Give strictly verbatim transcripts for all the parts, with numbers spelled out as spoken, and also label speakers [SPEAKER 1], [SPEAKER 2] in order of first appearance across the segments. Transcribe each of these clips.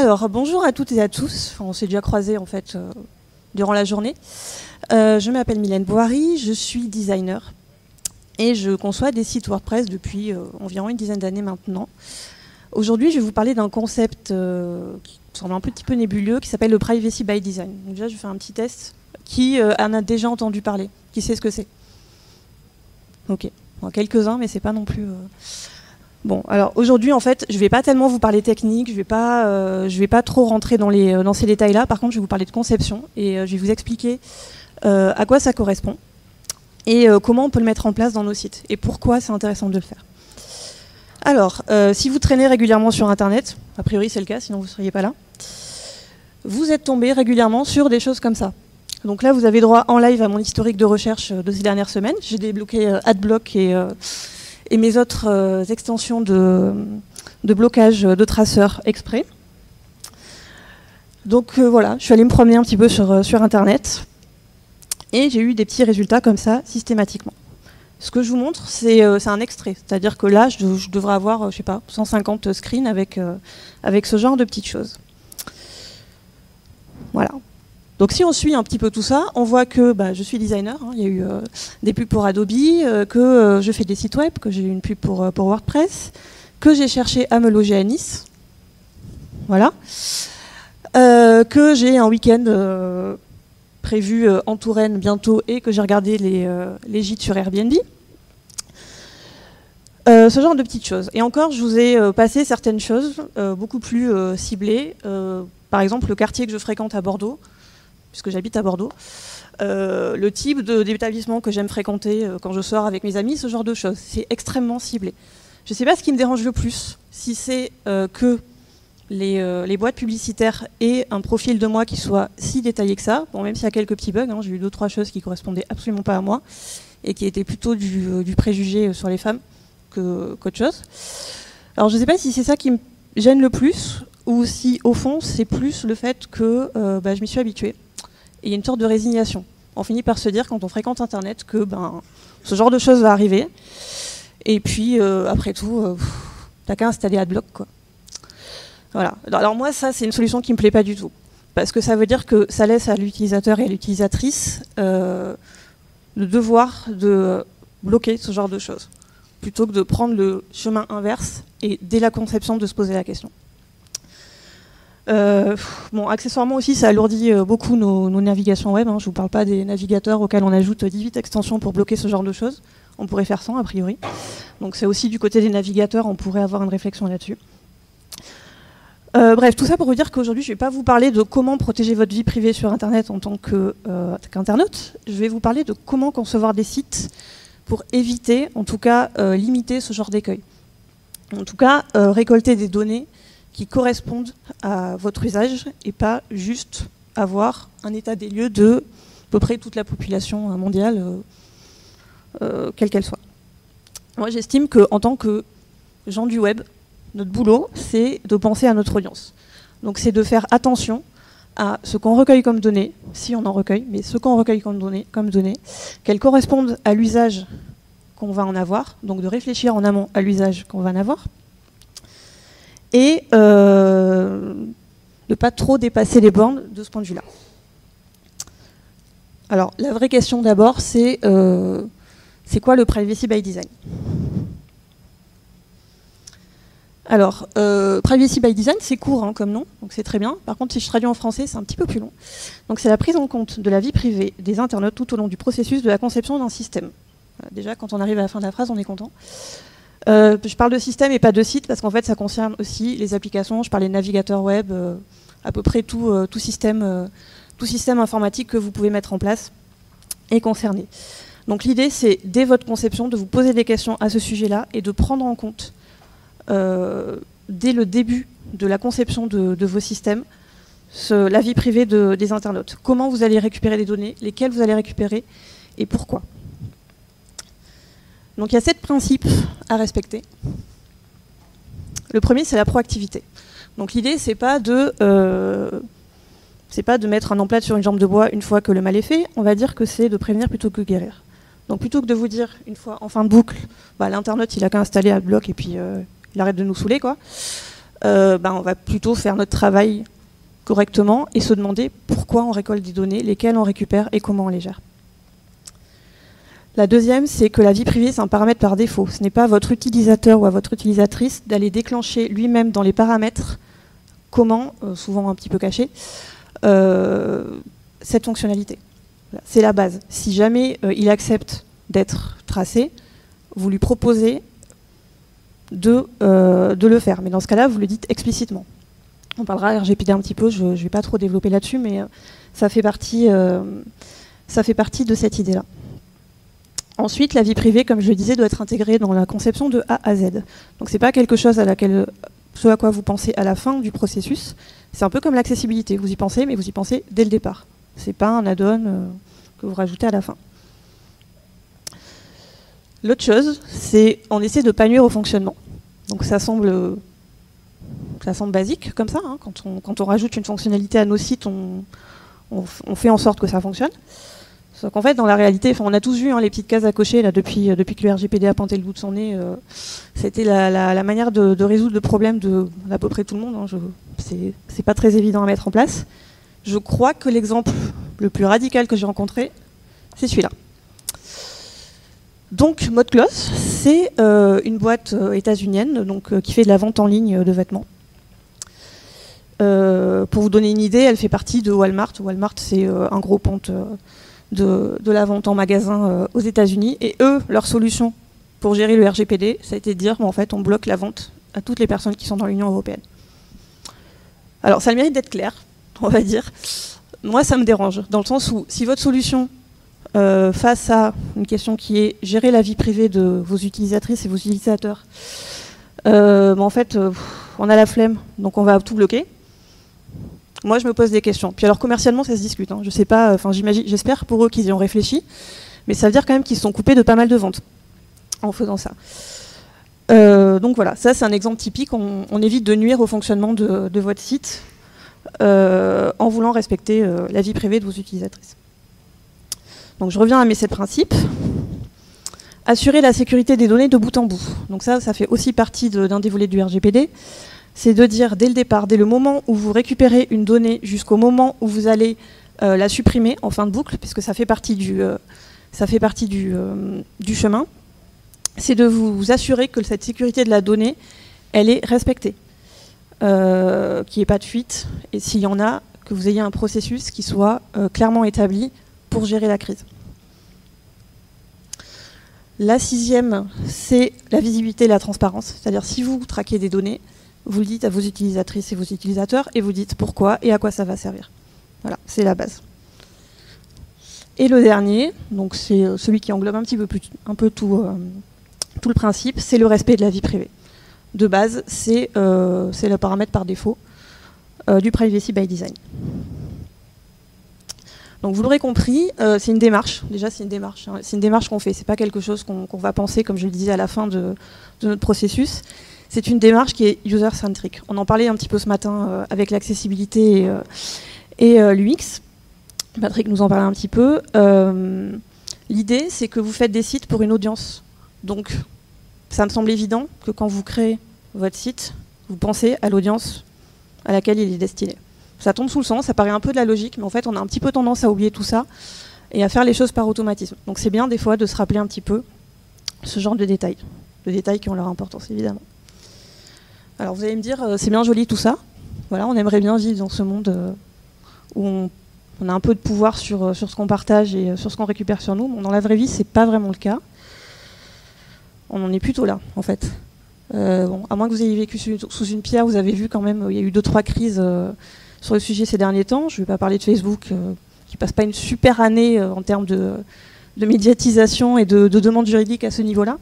[SPEAKER 1] Alors, bonjour à toutes et à tous. Enfin, on s'est déjà croisés en fait euh, durant la journée. Euh, je m'appelle Mylène Bohary, je suis designer et je conçois des sites WordPress depuis euh, environ une dizaine d'années maintenant. Aujourd'hui, je vais vous parler d'un concept euh, qui semble un petit peu nébuleux, qui s'appelle le Privacy by Design. Donc déjà, je vais faire un petit test. Qui euh, en a déjà entendu parler? Qui sait ce que c'est? Ok, bon, quelques-uns, mais c'est pas non plus... Euh... Bon, alors aujourd'hui, en fait, je vais pas tellement vous parler technique, je vais pas, euh, je vais pas trop rentrer dans, les, dans ces détails-là. Par contre, je vais vous parler de conception et euh, je vais vous expliquer euh, à quoi ça correspond et euh, comment on peut le mettre en place dans nos sites et pourquoi c'est intéressant de le faire. Alors, euh, si vous traînez régulièrement sur Internet, a priori c'est le cas, sinon vous ne seriez pas là, vous êtes tombé régulièrement sur des choses comme ça. Donc là, vous avez droit en live à mon historique de recherche de ces dernières semaines. J'ai débloqué euh, Adblock et... Euh, et mes autres euh, extensions de, de blocage de traceurs exprès. Donc euh, voilà, je suis allée me promener un petit peu sur, euh, sur Internet et j'ai eu des petits résultats comme ça systématiquement. Ce que je vous montre, c'est euh, un extrait, c'est-à-dire que là, je, je devrais avoir, euh, je sais pas, cent cinquante screens avec, euh, avec ce genre de petites choses. Voilà. Donc si on suit un petit peu tout ça, on voit que bah, je suis designer, hein, il y a eu euh, des pubs pour Adobe, euh, que euh, je fais des sites web, que j'ai eu une pub pour, euh, pour WordPress, que j'ai cherché à me loger à Nice, voilà, euh, que j'ai un week-end euh, prévu euh, en Touraine bientôt et que j'ai regardé les, euh, les gîtes sur Airbnb. Euh, ce genre de petites choses. Et encore, je vous ai euh, passé certaines choses euh, beaucoup plus euh, ciblées, euh, par exemple le quartier que je fréquente à Bordeaux, puisque j'habite à Bordeaux, euh, le type d'établissement que j'aime fréquenter euh, quand je sors avec mes amis, ce genre de choses. C'est extrêmement ciblé. Je ne sais pas ce qui me dérange le plus, si c'est euh, que les, euh, les boîtes publicitaires aient un profil de moi qui soit si détaillé que ça, bon, même s'il y a quelques petits bugs, hein, j'ai eu deux, trois choses qui ne correspondaient absolument pas à moi, et qui étaient plutôt du, euh, du préjugé sur les femmes qu'autre chose. Alors je ne sais pas si c'est ça qui me gêne le plus, ou si au fond c'est plus le fait que euh, bah, je m'y suis habituée. Et il y a une sorte de résignation. On finit par se dire, quand on fréquente Internet, que ben, ce genre de choses va arriver. Et puis, euh, après tout, euh, t'as qu'à installer Adblock, quoi. Voilà. Alors moi, ça, c'est une solution qui me plaît pas du tout. Parce que ça veut dire que ça laisse à l'utilisateur et à l'utilisatrice euh, le devoir de bloquer ce genre de choses, plutôt que de prendre le chemin inverse et, dès la conception, de se poser la question. Euh, bon, accessoirement aussi, ça alourdit euh, beaucoup nos, nos navigations web. Hein. Je ne vous parle pas des navigateurs auxquels on ajoute dix-huit extensions pour bloquer ce genre de choses. On pourrait faire cent, a priori. Donc c'est aussi du côté des navigateurs, on pourrait avoir une réflexion là-dessus. Euh, bref, tout ça pour vous dire qu'aujourd'hui, je ne vais pas vous parler de comment protéger votre vie privée sur Internet en tant euh, qu'internaute. Je vais vous parler de comment concevoir des sites pour éviter, en tout cas, euh, limiter ce genre d'écueil. En tout cas, euh, récolter des données qui correspondent à votre usage et pas juste avoir un état des lieux de à peu près toute la population mondiale, euh, euh, quelle qu'elle soit. Moi, j'estime qu'en tant que gens du web, notre boulot, c'est de penser à notre audience. Donc c'est de faire attention à ce qu'on recueille comme données, si on en recueille, mais ce qu'on recueille comme données, comme données, qu'elles correspondent à l'usage qu'on va en avoir, donc de réfléchir en amont à l'usage qu'on va en avoir, et euh, de ne pas trop dépasser les bornes de ce point de vue-là. Alors, la vraie question d'abord, c'est euh, c'est quoi le Privacy by Design? Alors, euh, Privacy by Design, c'est court hein, comme nom, donc c'est très bien. Par contre, si je traduis en français, c'est un petit peu plus long. Donc, c'est la prise en compte de la vie privée des internautes tout au long du processus de la conception d'un système. Voilà, déjà, quand on arrive à la fin de la phrase, on est content. Euh, je parle de système et pas de site parce qu'en fait ça concerne aussi les applications, je parlais de navigateur web, euh, à peu près tout, euh, tout, système, euh, tout système informatique que vous pouvez mettre en place est concerné. Donc l'idée c'est dès votre conception de vous poser des questions à ce sujet-là et de prendre en compte euh, dès le début de la conception de, de vos systèmes ce, la vie privée de, des internautes. Comment vous allez récupérer les données, lesquelles vous allez récupérer et pourquoi. Donc il y a sept principes à respecter. Le premier, c'est la proactivité. Donc l'idée, c'est pas de, euh, c'est pas de mettre un emplâtre sur une jambe de bois une fois que le mal est fait. On va dire que c'est de prévenir plutôt que guérir. Donc plutôt que de vous dire une fois en fin de boucle, bah, l'internaute il a qu'à installer Adblock et puis euh, il arrête de nous saouler, quoi. euh, ben, on va plutôt faire notre travail correctement et se demander pourquoi on récolte des données, lesquelles on récupère et comment on les gère. La deuxième, c'est que la vie privée, c'est un paramètre par défaut. Ce n'est pas à votre utilisateur ou à votre utilisatrice d'aller déclencher lui-même dans les paramètres comment, euh, souvent un petit peu caché, euh, cette fonctionnalité. Voilà, c'est la base. Si jamais euh, il accepte d'être tracé, vous lui proposez de, euh, de le faire. Mais dans ce cas-là, vous le dites explicitement. On parlera R G P D un petit peu, je ne vais pas trop développer là-dessus, mais euh, ça fait partie, euh, ça fait partie de cette idée-là. Ensuite, la vie privée, comme je le disais, doit être intégrée dans la conception de A à Z. Donc ce n'est pas quelque chose à laquelle, ce à quoi vous pensez à la fin du processus. C'est un peu comme l'accessibilité. Vous y pensez, mais vous y pensez dès le départ. Ce n'est pas un add-on euh, que vous rajoutez à la fin. L'autre chose, c'est on essaie de ne pas nuire au fonctionnement. Donc ça semble, ça semble basique comme ça. Hein. Quand, on, quand on rajoute une fonctionnalité à nos sites, on, on, on fait en sorte que ça fonctionne. Sauf qu'en fait, dans la réalité, on a tous vu hein, les petites cases à cocher là, depuis, euh, depuis que le R G P D a pointé le bout de son nez. Euh, C'était la, la, la manière de, de résoudre le problème de d'à peu près tout le monde. Hein, C'est pas très évident à mettre en place. Je crois que l'exemple le plus radical que j'ai rencontré, c'est celui-là. Donc, ModCloth, c'est euh, une boîte euh, états-unienne donc, euh, qui fait de la vente en ligne de vêtements. Euh, pour vous donner une idée, elle fait partie de Walmart. Walmart, c'est euh, un gros ponte euh, de, de la vente en magasin euh, aux États-Unis. Et eux, leur solution pour gérer le R G P D, ça a été de dire bon, en fait, on bloque la vente à toutes les personnes qui sont dans l'Union européenne. Alors, ça a le mérite d'être clair, on va dire. Moi, ça me dérange, dans le sens où si votre solution, euh, face à une question qui est gérer la vie privée de vos utilisatrices et vos utilisateurs, euh, bon, en fait, euh, on a la flemme, donc on va tout bloquer. Moi, je me pose des questions. Puis alors, commercialement, ça se discute. Hein. Je sais pas, enfin, j'imagine, j'espère pour eux qu'ils y ont réfléchi, mais ça veut dire quand même qu'ils se sont coupés de pas mal de ventes en faisant ça. Euh, donc voilà, ça c'est un exemple typique. On, on évite de nuire au fonctionnement de, de votre site euh, en voulant respecter euh, la vie privée de vos utilisatrices. Donc je reviens à mes sept principes. Assurer la sécurité des données de bout en bout. Donc ça, ça fait aussi partie d'un des volets du R G P D. C'est de dire dès le départ, dès le moment où vous récupérez une donnée jusqu'au moment où vous allez euh, la supprimer en fin de boucle, puisque ça fait partie du, euh, ça fait partie du, euh, du chemin, c'est de vous assurer que cette sécurité de la donnée, elle est respectée, euh, qu'il n'y ait pas de fuite, et s'il y en a, que vous ayez un processus qui soit euh, clairement établi pour gérer la crise. La sixième, c'est la visibilité et la transparence, c'est-à-dire si vous traquez des données, vous le dites à vos utilisatrices et vos utilisateurs et vous dites pourquoi et à quoi ça va servir. Voilà, c'est la base. Et le dernier, donc c'est celui qui englobe un petit peu, plus, un peu tout, euh, tout le principe, c'est le respect de la vie privée. De base, c'est euh, le paramètre par défaut euh, du privacy by design. Donc vous l'aurez compris, euh, c'est une démarche. Déjà, c'est une démarche. Hein, c'est une démarche qu'on fait. C'est pas quelque chose qu'on qu'on va penser, comme je le disais à la fin de, de notre processus. C'est une démarche qui est user-centric. On en parlait un petit peu ce matin euh, avec l'accessibilité et, euh, et euh, l'U X. Patrick nous en parlait un petit peu. Euh, L'idée, c'est que vous faites des sites pour une audience. Donc, ça me semble évident que quand vous créez votre site, vous pensez à l'audience à laquelle il est destiné. Ça tombe sous le sens, ça paraît un peu de la logique, mais en fait, on a un petit peu tendance à oublier tout ça et à faire les choses par automatisme. Donc, c'est bien des fois de se rappeler un petit peu ce genre de détails. De détails qui ont leur importance, évidemment. Alors vous allez me dire, euh, c'est bien joli tout ça. Voilà, on aimerait bien vivre dans ce monde euh, où on, on a un peu de pouvoir sur, euh, sur ce qu'on partage et euh, sur ce qu'on récupère sur nous. Bon, dans la vraie vie, c'est pas vraiment le cas. On en est plutôt là, en fait. Euh, bon, à moins que vous ayez vécu sous, sous une pierre, vous avez vu quand même, il y a eu deux, trois crises euh, sur le sujet ces derniers temps. Je ne vais pas parler de Facebook, euh, qui passe pas une super année euh, en termes de, de médiatisation et de, de demande juridique à ce niveau-là.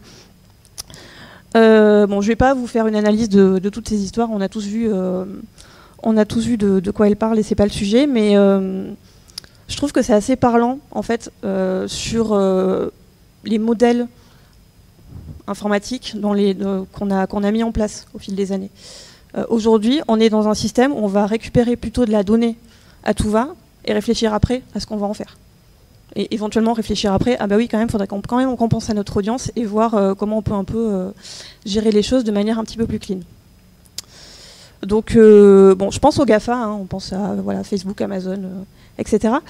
[SPEAKER 1] Euh, bon, je ne vais pas vous faire une analyse de, de toutes ces histoires. On a tous vu, euh, on a tous vu de, de quoi elles parlent et c'est pas le sujet. Mais euh, je trouve que c'est assez parlant en fait euh, sur euh, les modèles informatiques qu'on a, qu'on a mis en place au fil des années. Euh, Aujourd'hui, on est dans un système où on va récupérer plutôt de la donnée à tout va et réfléchir après à ce qu'on va en faire. Et éventuellement réfléchir après, ah bah oui, quand même, il faudrait qu'on quand même qu'on pense à notre audience et voir euh, comment on peut un peu euh, gérer les choses de manière un petit peu plus clean. Donc, euh, bon, je pense aux GAFA, hein, on pense à voilà, Facebook, Amazon, euh, et cetera.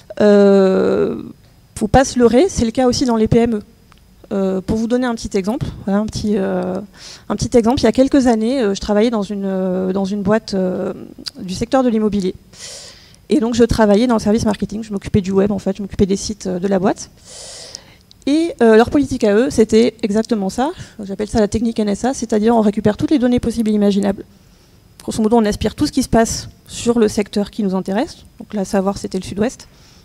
[SPEAKER 1] Euh, faut pas se leurrer, c'est le cas aussi dans les P M E. Euh, pour vous donner un petit exemple, voilà, un, petit, euh, un petit exemple, il y a quelques années, euh, je travaillais dans une, euh, dans une boîte euh, du secteur de l'immobilier. Et donc, je travaillais dans le service marketing, je m'occupais du web, en fait, je m'occupais des sites de la boîte. Et euh, leur politique à eux, c'était exactement ça. J'appelle ça la technique N S A, c'est-à-dire on récupère toutes les données possibles et imaginables. Grosso modo, on aspire tout ce qui se passe sur le secteur qui nous intéresse. Donc là, savoir, c'était le sud-ouest.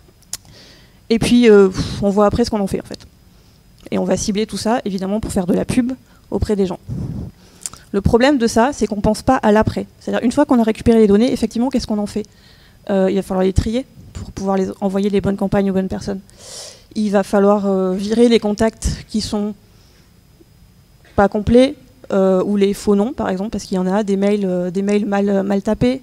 [SPEAKER 1] Et puis, euh, on voit après ce qu'on en fait, en fait. Et on va cibler tout ça, évidemment, pour faire de la pub auprès des gens. Le problème de ça, c'est qu'on ne pense pas à l'après. C'est-à-dire, une fois qu'on a récupéré les données, effectivement, qu'est-ce qu'on en fait? euh, Il va falloir les trier pour pouvoir les envoyer les bonnes campagnes aux bonnes personnes. Il va falloir euh, virer les contacts qui sont pas complets euh, ou les faux noms, par exemple, parce qu'il y en a des mails, euh, des mails mal, mal tapés.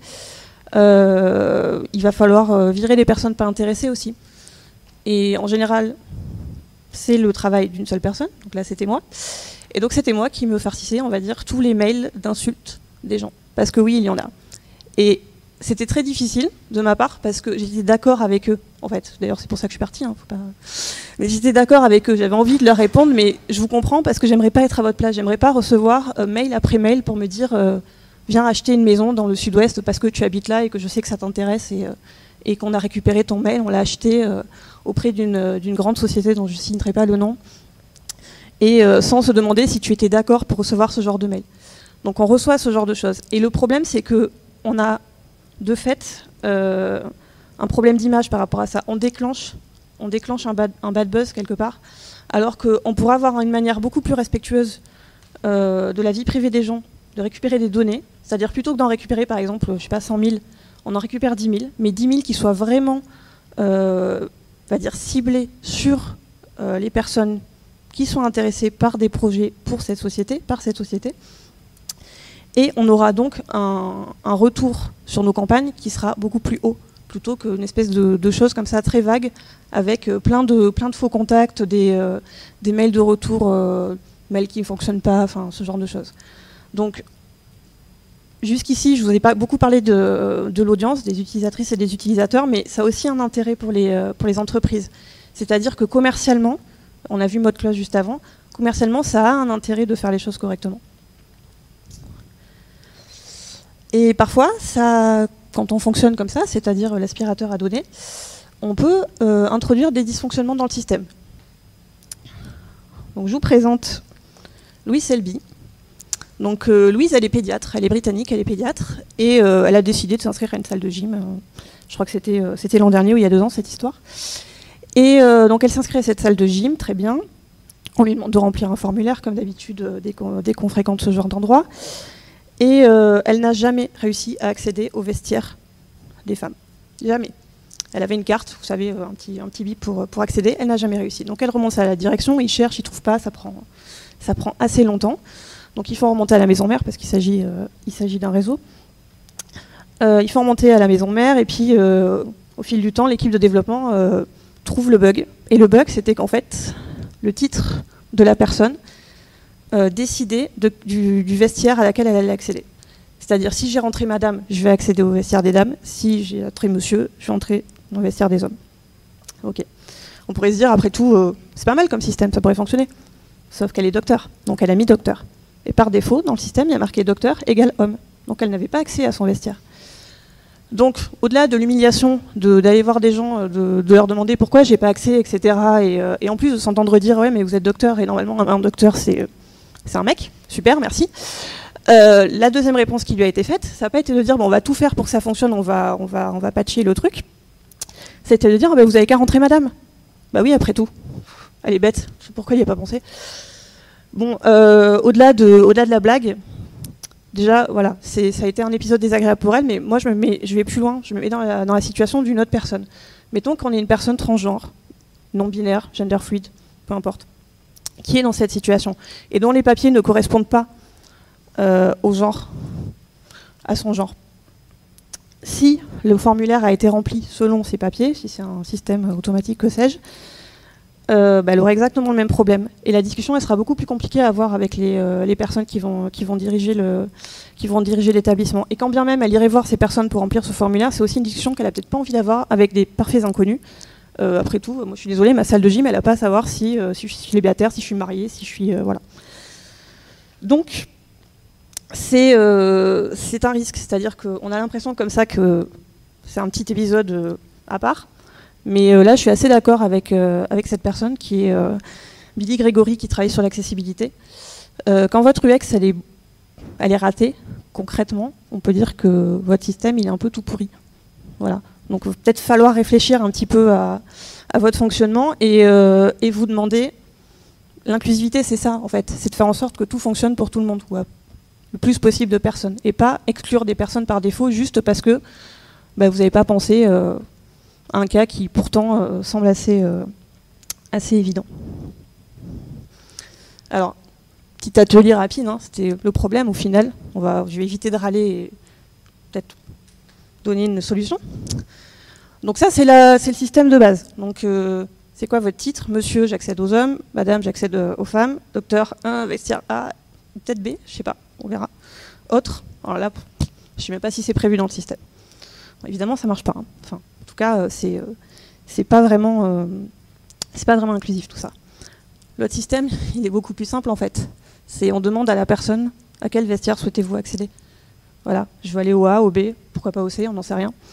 [SPEAKER 1] Euh, il va falloir euh, virer les personnes pas intéressées aussi. Et en général, c'est le travail d'une seule personne. Donc là, c'était moi. Et donc, c'était moi qui me farcissais, on va dire, tous les mails d'insultes des gens. Parce que oui, il y en a. Et c'était très difficile de ma part parce que j'étais d'accord avec eux, en fait. D'ailleurs, c'est pour ça que je suis partie. Hein, faut pas... Mais j'étais d'accord avec eux. J'avais envie de leur répondre, mais je vous comprends parce que j'aimerais pas être à votre place. J'aimerais pas recevoir euh, mail après mail pour me dire euh, viens acheter une maison dans le sud-ouest parce que tu habites là et que je sais que ça t'intéresse et, euh, et qu'on a récupéré ton mail. On l'a acheté euh, auprès d'une d'une grande société dont je ne citerai pas le nom et euh, sans se demander si tu étais d'accord pour recevoir ce genre de mail. Donc on reçoit ce genre de choses. Et le problème, c'est que on a de fait, euh, un problème d'image par rapport à ça. On déclenche, on déclenche un, bad, un bad buzz quelque part, alors qu'on pourrait avoir une manière beaucoup plus respectueuse euh, de la vie privée des gens, de récupérer des données, c'est-à-dire plutôt que d'en récupérer par exemple, je sais pas, cent mille, on en récupère dix mille, mais dix mille qui soient vraiment, euh, on va dire, ciblés sur euh, les personnes qui sont intéressées par des projets pour cette société, par cette société. Et on aura donc un, un retour sur nos campagnes qui sera beaucoup plus haut, plutôt qu'une espèce de, de choses comme ça très vague, avec euh, plein, de, plein de faux contacts, des, euh, des mails de retour, euh, mails qui ne fonctionnent pas, enfin ce genre de choses. Donc jusqu'ici, je ne vous ai pas beaucoup parlé de, de l'audience, des utilisatrices et des utilisateurs, mais ça a aussi un intérêt pour les, euh, pour les entreprises. C'est-à-dire que commercialement, on a vu mode cloche juste avant, commercialement, ça a un intérêt de faire les choses correctement. Et parfois, ça, quand on fonctionne comme ça, c'est-à-dire l'aspirateur à données, on peut euh, introduire des dysfonctionnements dans le système. Donc, je vous présente Louise Selby. Donc, euh, Louise, elle est pédiatre, elle est britannique, elle est pédiatre, et euh, elle a décidé de s'inscrire à une salle de gym. Euh, je crois que c'était euh, c'était l'an dernier ou il y a deux ans, cette histoire. Et euh, donc, elle s'inscrit à cette salle de gym, très bien. On lui demande de remplir un formulaire, comme d'habitude, euh, dès qu'on dès qu'on fréquente ce genre d'endroit. Et euh, elle n'a jamais réussi à accéder au vestiaire des femmes. Jamais. Elle avait une carte, vous savez, un petit, un petit bip pour, pour accéder. Elle n'a jamais réussi. Donc elle remonte à la direction, ils cherchent, ils ne trouvent pas, ça prend, ça prend assez longtemps. Donc il faut remonter à la maison mère parce qu'il s'agit euh, il s'agit d'un réseau. Euh, il faut remonter à la maison mère et puis euh, au fil du temps, l'équipe de développement euh, trouve le bug. Et le bug, c'était qu'en fait, le titre de la personne Euh, décider de, du, du vestiaire à laquelle elle allait accéder. C'est-à-dire, si j'ai rentré madame, je vais accéder au vestiaire des dames. Si j'ai rentré monsieur, je vais entrer dans le vestiaire des hommes. Ok. On pourrait se dire, après tout, euh, c'est pas mal comme système, ça pourrait fonctionner. Sauf qu'elle est docteur, donc elle a mis docteur. Et par défaut, dans le système, il y a marqué docteur égale homme. Donc elle n'avait pas accès à son vestiaire. Donc, au-delà de l'humiliation d'aller voir des gens, de, de leur demander pourquoi j'ai pas accès, et cetera. Et, euh, et en plus de s'entendre dire, ouais, mais vous êtes docteur, et normalement, un docteur, c'est... Euh, C'est un mec, super, merci. Euh, la deuxième réponse qui lui a été faite, ça n'a pas été de dire bon, on va tout faire pour que ça fonctionne, on va, on va, on va patcher le truc. C'était de dire oh, bah, vous avez qu'à rentrer madame. Bah oui, après tout. Elle est bête, je sais pourquoi il n'y a pas pensé. Bon, euh, au-delà de, au-delà de la blague, déjà, voilà, ça a été un épisode désagréable pour elle, mais moi je, me mets, je vais plus loin, je me mets dans la, dans la situation d'une autre personne. Mettons qu'on est une personne transgenre, non-binaire, gender fluide, peu importe, qui est dans cette situation et dont les papiers ne correspondent pas euh, au genre, à son genre. Si le formulaire a été rempli selon ces papiers, si c'est un système automatique, que sais-je, euh, bah, elle aura exactement le même problème. Et la discussion, elle sera beaucoup plus compliquée à avoir avec les, euh, les personnes qui vont, qui vont diriger le, qui vont diriger l'établissement. Et quand bien même elle irait voir ces personnes pour remplir ce formulaire, c'est aussi une discussion qu'elle a peut-être pas envie d'avoir avec des parfaits inconnus. Euh, après tout, moi je suis désolée, ma salle de gym, elle n'a pas à savoir si, euh, si je suis célibataire, si je suis mariée, si je suis... Euh, voilà. Donc, c'est euh, un risque. C'est-à-dire qu'on a l'impression comme ça que c'est un petit épisode euh, à part. Mais euh, là, je suis assez d'accord avec, euh, avec cette personne qui est euh, Billy Grégory, qui travaille sur l'accessibilité. Euh, quand votre U X, elle est, elle est ratée, concrètement, on peut dire que votre système, il est un peu tout pourri. Voilà. Donc, il va peut-être falloir réfléchir un petit peu à, à votre fonctionnement et, euh, et vous demander... L'inclusivité, c'est ça, en fait. C'est de faire en sorte que tout fonctionne pour tout le monde, ou à le plus possible de personnes. Et pas exclure des personnes par défaut juste parce que bah, vous n'avez pas pensé euh, à un cas qui, pourtant, euh, semble assez, euh, assez évident. Alors, petit atelier rapide, hein, c'était le problème au final. On va, je vais éviter de râler et peut-être donner une solution. Donc ça, c'est le système de base. Donc, euh, c'est quoi votre titre? Monsieur, j'accède aux hommes. Madame, j'accède aux femmes. Docteur, un, vestiaire A, peut-être B, je sais pas, on verra. Autre, alors là, je sais même pas si c'est prévu dans le système. Bon, évidemment, ça marche pas. Hein. Enfin, en tout cas, c'est euh, c'est pas vraiment, euh, c'est pas vraiment inclusif tout ça. L'autre système, il est beaucoup plus simple en fait. C'est on demande à la personne à quel vestiaire souhaitez-vous accéder. Voilà, je veux aller au A, au B, pourquoi pas au C, on n'en sait rien.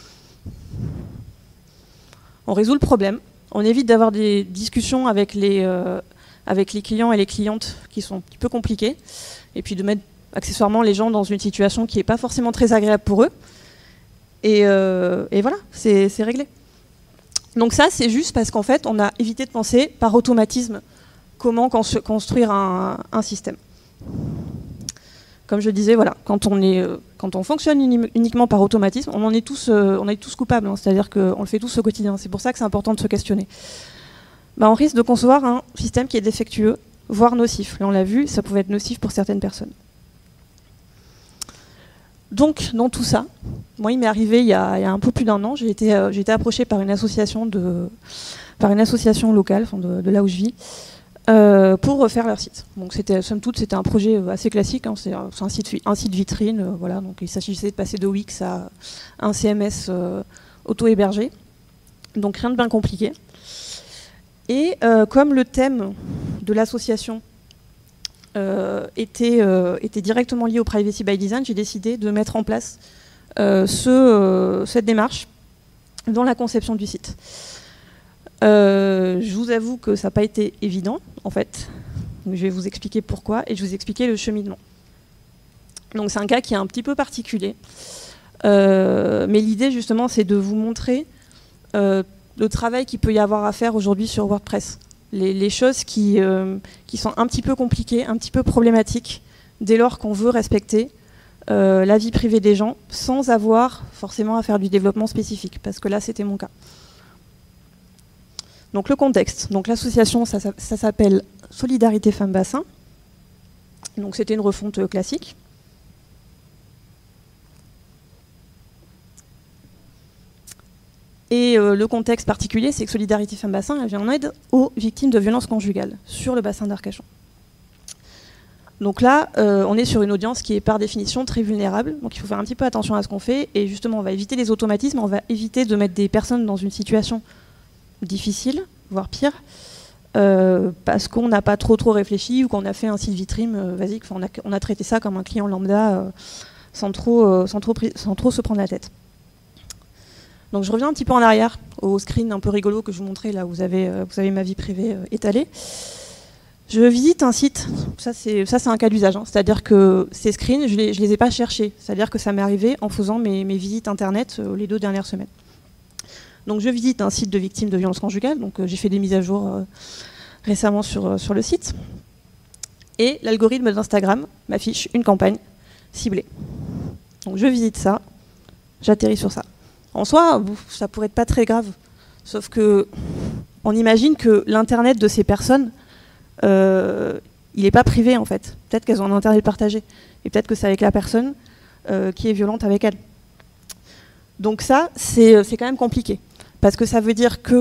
[SPEAKER 1] On résout le problème. On évite d'avoir des discussions avec les, euh, avec les clients et les clientes qui sont un petit peu compliquées, et puis de mettre accessoirement les gens dans une situation qui n'est pas forcément très agréable pour eux. Et, euh, et voilà, c'est réglé. Donc ça, c'est juste parce qu'en fait, on a évité de penser par automatisme comment construire un, un système. Comme je disais, voilà, quand on, est, quand on fonctionne uniquement par automatisme, on en est tous, euh, on est tous coupables, hein, c'est-à-dire qu'on le fait tous au quotidien. C'est pour ça que c'est important de se questionner. Bah, on risque de concevoir un système qui est défectueux, voire nocif. Là, on l'a vu, ça pouvait être nocif pour certaines personnes. Donc, dans tout ça, moi, il m'est arrivé il y, a, il y a un peu plus d'un an, j'ai été, euh, j'ai été approchée par une association, de, par une association locale, enfin de, de là où je vis, Euh, pour refaire leur site. Donc c'était, somme toute, c'était un projet assez classique, hein, c'est un, un, site, un site vitrine, euh, voilà, donc il s'agissait de passer de Wix à un C M S euh, auto-hébergé, donc rien de bien compliqué. Et euh, comme le thème de l'association euh, était, euh, était directement lié au Privacy by Design, j'ai décidé de mettre en place euh, ce, euh, cette démarche dans la conception du site. Euh, je vous avoue que ça n'a pas été évident, en fait. Donc, je vais vous expliquer pourquoi et je vais vous expliquer le cheminement. Donc c'est un cas qui est un petit peu particulier. Euh, mais l'idée, justement, c'est de vous montrer euh, le travail qu'il peut y avoir à faire aujourd'hui sur WordPress. Les, les choses qui, euh, qui sont un petit peu compliquées, un petit peu problématiques, dès lors qu'on veut respecter euh, la vie privée des gens, sans avoir forcément à faire du développement spécifique. Parce que là, c'était mon cas. Donc le contexte, donc l'association, ça, ça, ça s'appelle Solidarité Femmes Bassin. Donc c'était une refonte classique. Et euh, le contexte particulier, c'est que Solidarité Femmes Bassin, elle vient en aide aux victimes de violences conjugales sur le bassin d'Arcachon. Donc là, euh, on est sur une audience qui est par définition très vulnérable, donc il faut faire un petit peu attention à ce qu'on fait, et justement on va éviter les automatismes, on va éviter de mettre des personnes dans une situation difficile, voire pire, euh, parce qu'on n'a pas trop trop réfléchi ou qu'on a fait un site vitrine euh, basique. Enfin, on, a, on a traité ça comme un client lambda euh, sans, trop, euh, sans, trop, sans trop se prendre la tête. Donc je reviens un petit peu en arrière au screen un peu rigolo que je vous montrais, là où vous avez, euh, vous avez ma vie privée euh, étalée. Je visite un site, ça c'est un cas d'usage, hein, c'est-à-dire que ces screens, je ne les, les ai pas cherchés, c'est-à-dire que ça m'est arrivé en faisant mes, mes visites internet euh, les deux dernières semaines. Donc je visite un site de victimes de violences conjugales, donc euh, j'ai fait des mises à jour euh, récemment sur, euh, sur le site. Et l'algorithme d'Instagram m'affiche une campagne ciblée. Donc je visite ça, j'atterris sur ça. En soi, ça pourrait être pas très grave, sauf que on imagine que l'internet de ces personnes, euh, il n'est pas privé en fait. Peut-être qu'elles ont un internet partagé, et peut-être que c'est avec la personne euh, qui est violente avec elle. Donc ça, c'est quand même compliqué. Parce que ça veut dire que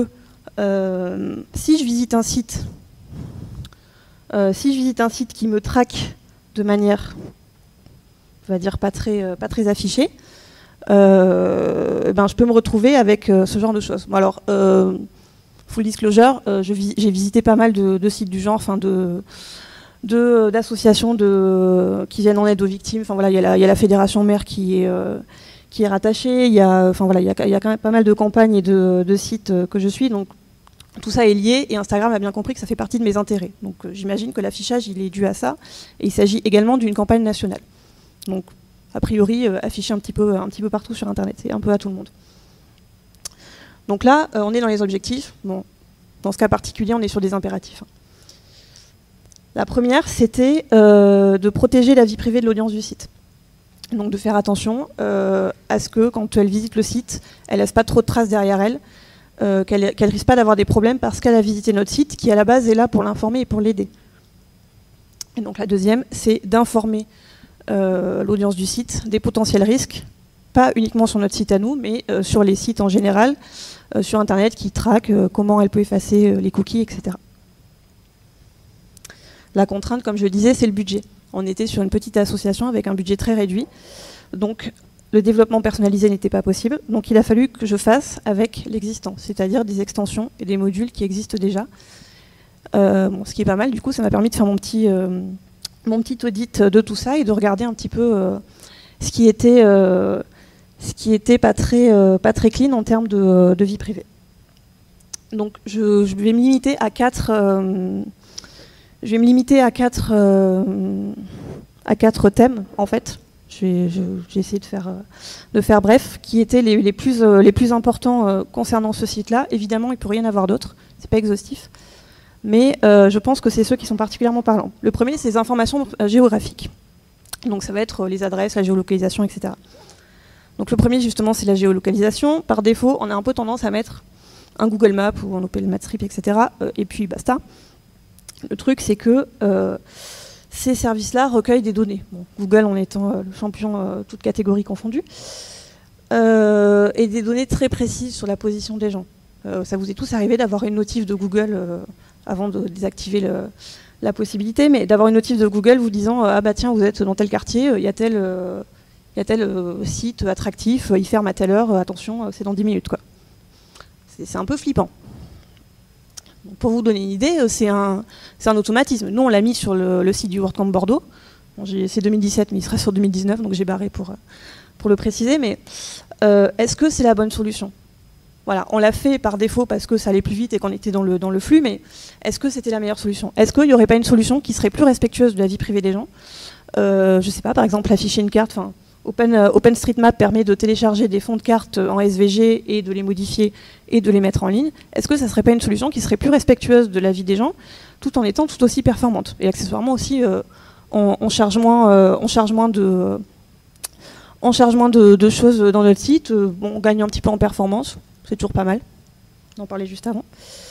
[SPEAKER 1] Euh, si je visite un site, euh, si je visite un site qui me traque de manière, on va dire, pas très, euh, pas très affichée, euh, ben, je peux me retrouver avec euh, ce genre de choses. Bon, alors, euh, full disclosure, euh, j'ai vis visité pas mal de, de sites du genre, enfin de d'associations de, de, qui viennent en aide aux victimes. Enfin voilà, il y, y a la fédération mère qui est, euh, qui est rattachée. Il y a, enfin voilà, il y a, y a quand même pas mal de campagnes et de, de sites que je suis. Donc tout ça est lié et Instagram a bien compris que ça fait partie de mes intérêts. Donc euh, j'imagine que l'affichage il est dû à ça. Et il s'agit également d'une campagne nationale. Donc a priori euh, affiché un petit peu, un petit peu partout sur Internet, c'est un peu à tout le monde. Donc là, euh, on est dans les objectifs. Bon, dans ce cas particulier, on est sur des impératifs. La première, c'était euh, de protéger la vie privée de l'audience du site. Donc de faire attention euh, à ce que, quand elle visite le site, elle ne laisse pas trop de traces derrière elle, euh, qu'elle ne risque pas d'avoir des problèmes parce qu'elle a visité notre site, qui à la base est là pour l'informer et pour l'aider. Et donc la deuxième, c'est d'informer euh, l'audience du site des potentiels risques, pas uniquement sur notre site à nous, mais euh, sur les sites en général, euh, sur Internet, qui traquent euh, comment elle peut effacer euh, les cookies, et cetera. La contrainte, comme je le disais, c'est le budget. On était sur une petite association avec un budget très réduit. Donc, le développement personnalisé n'était pas possible. Donc, il a fallu que je fasse avec l'existant, c'est-à-dire des extensions et des modules qui existent déjà. Euh, bon, ce qui est pas mal, du coup, ça m'a permis de faire mon petit, euh, mon petit audit de tout ça et de regarder un petit peu euh, ce qui était, euh, ce qui était pas très, euh, pas très clean en termes de, de vie privée. Donc, je, je vais me limiter à quatre... Euh, Je vais me limiter à quatre, euh, à quatre thèmes, en fait. J'ai essayé de faire, euh, de faire bref, qui étaient les, les, plus, euh, les plus importants euh, concernant ce site-là. Évidemment, il ne peut rien avoir d'autre, c'est pas exhaustif. Mais euh, je pense que c'est ceux qui sont particulièrement parlants. Le premier, c'est les informations euh, géographiques. Donc ça va être euh, les adresses, la géolocalisation, et cetera. Donc le premier, justement, c'est la géolocalisation. Par défaut, on a un peu tendance à mettre un Google Maps ou un OpenStreetMap, et cetera. Euh, et puis basta. Le truc, c'est que euh, ces services-là recueillent des données. Bon, Google en étant euh, le champion, euh, toutes catégories confondues, euh, et des données très précises sur la position des gens. Euh, ça vous est tous arrivé d'avoir une notif de Google, euh, avant de désactiver le, la possibilité, mais d'avoir une notif de Google vous disant euh, « Ah bah tiens, vous êtes dans tel quartier, il euh, y a tel, euh, y a tel euh, site attractif, euh, il ferme à telle heure, euh, attention, euh, c'est dans dix minutes. » quoi. C'est un peu flippant. Pour vous donner une idée, c'est un, un automatisme. Nous, on l'a mis sur le, le site du WordCamp Bordeaux. Bon, c'est deux mille dix-sept, mais il sera sur deux mille dix-neuf, donc j'ai barré pour, pour le préciser. Mais euh, est-ce que c'est la bonne solution? Voilà, on l'a fait par défaut parce que ça allait plus vite et qu'on était dans le, dans le flux, mais est-ce que c'était la meilleure solution? Est-ce qu'il n'y aurait pas une solution qui serait plus respectueuse de la vie privée des gens? euh, Je ne sais pas, par exemple, afficher une carte... Open, euh, OpenStreetMap permet de télécharger des fonds de cartes en S V G et de les modifier et de les mettre en ligne. Est-ce que ça ne serait pas une solution qui serait plus respectueuse de la vie des gens, tout en étant tout aussi performante? Et accessoirement aussi, euh, on, on charge moins, euh, on charge moins, de, on charge moins de, de choses dans notre site. Euh, bon, on gagne un petit peu en performance, c'est toujours pas mal. On en parlait juste avant.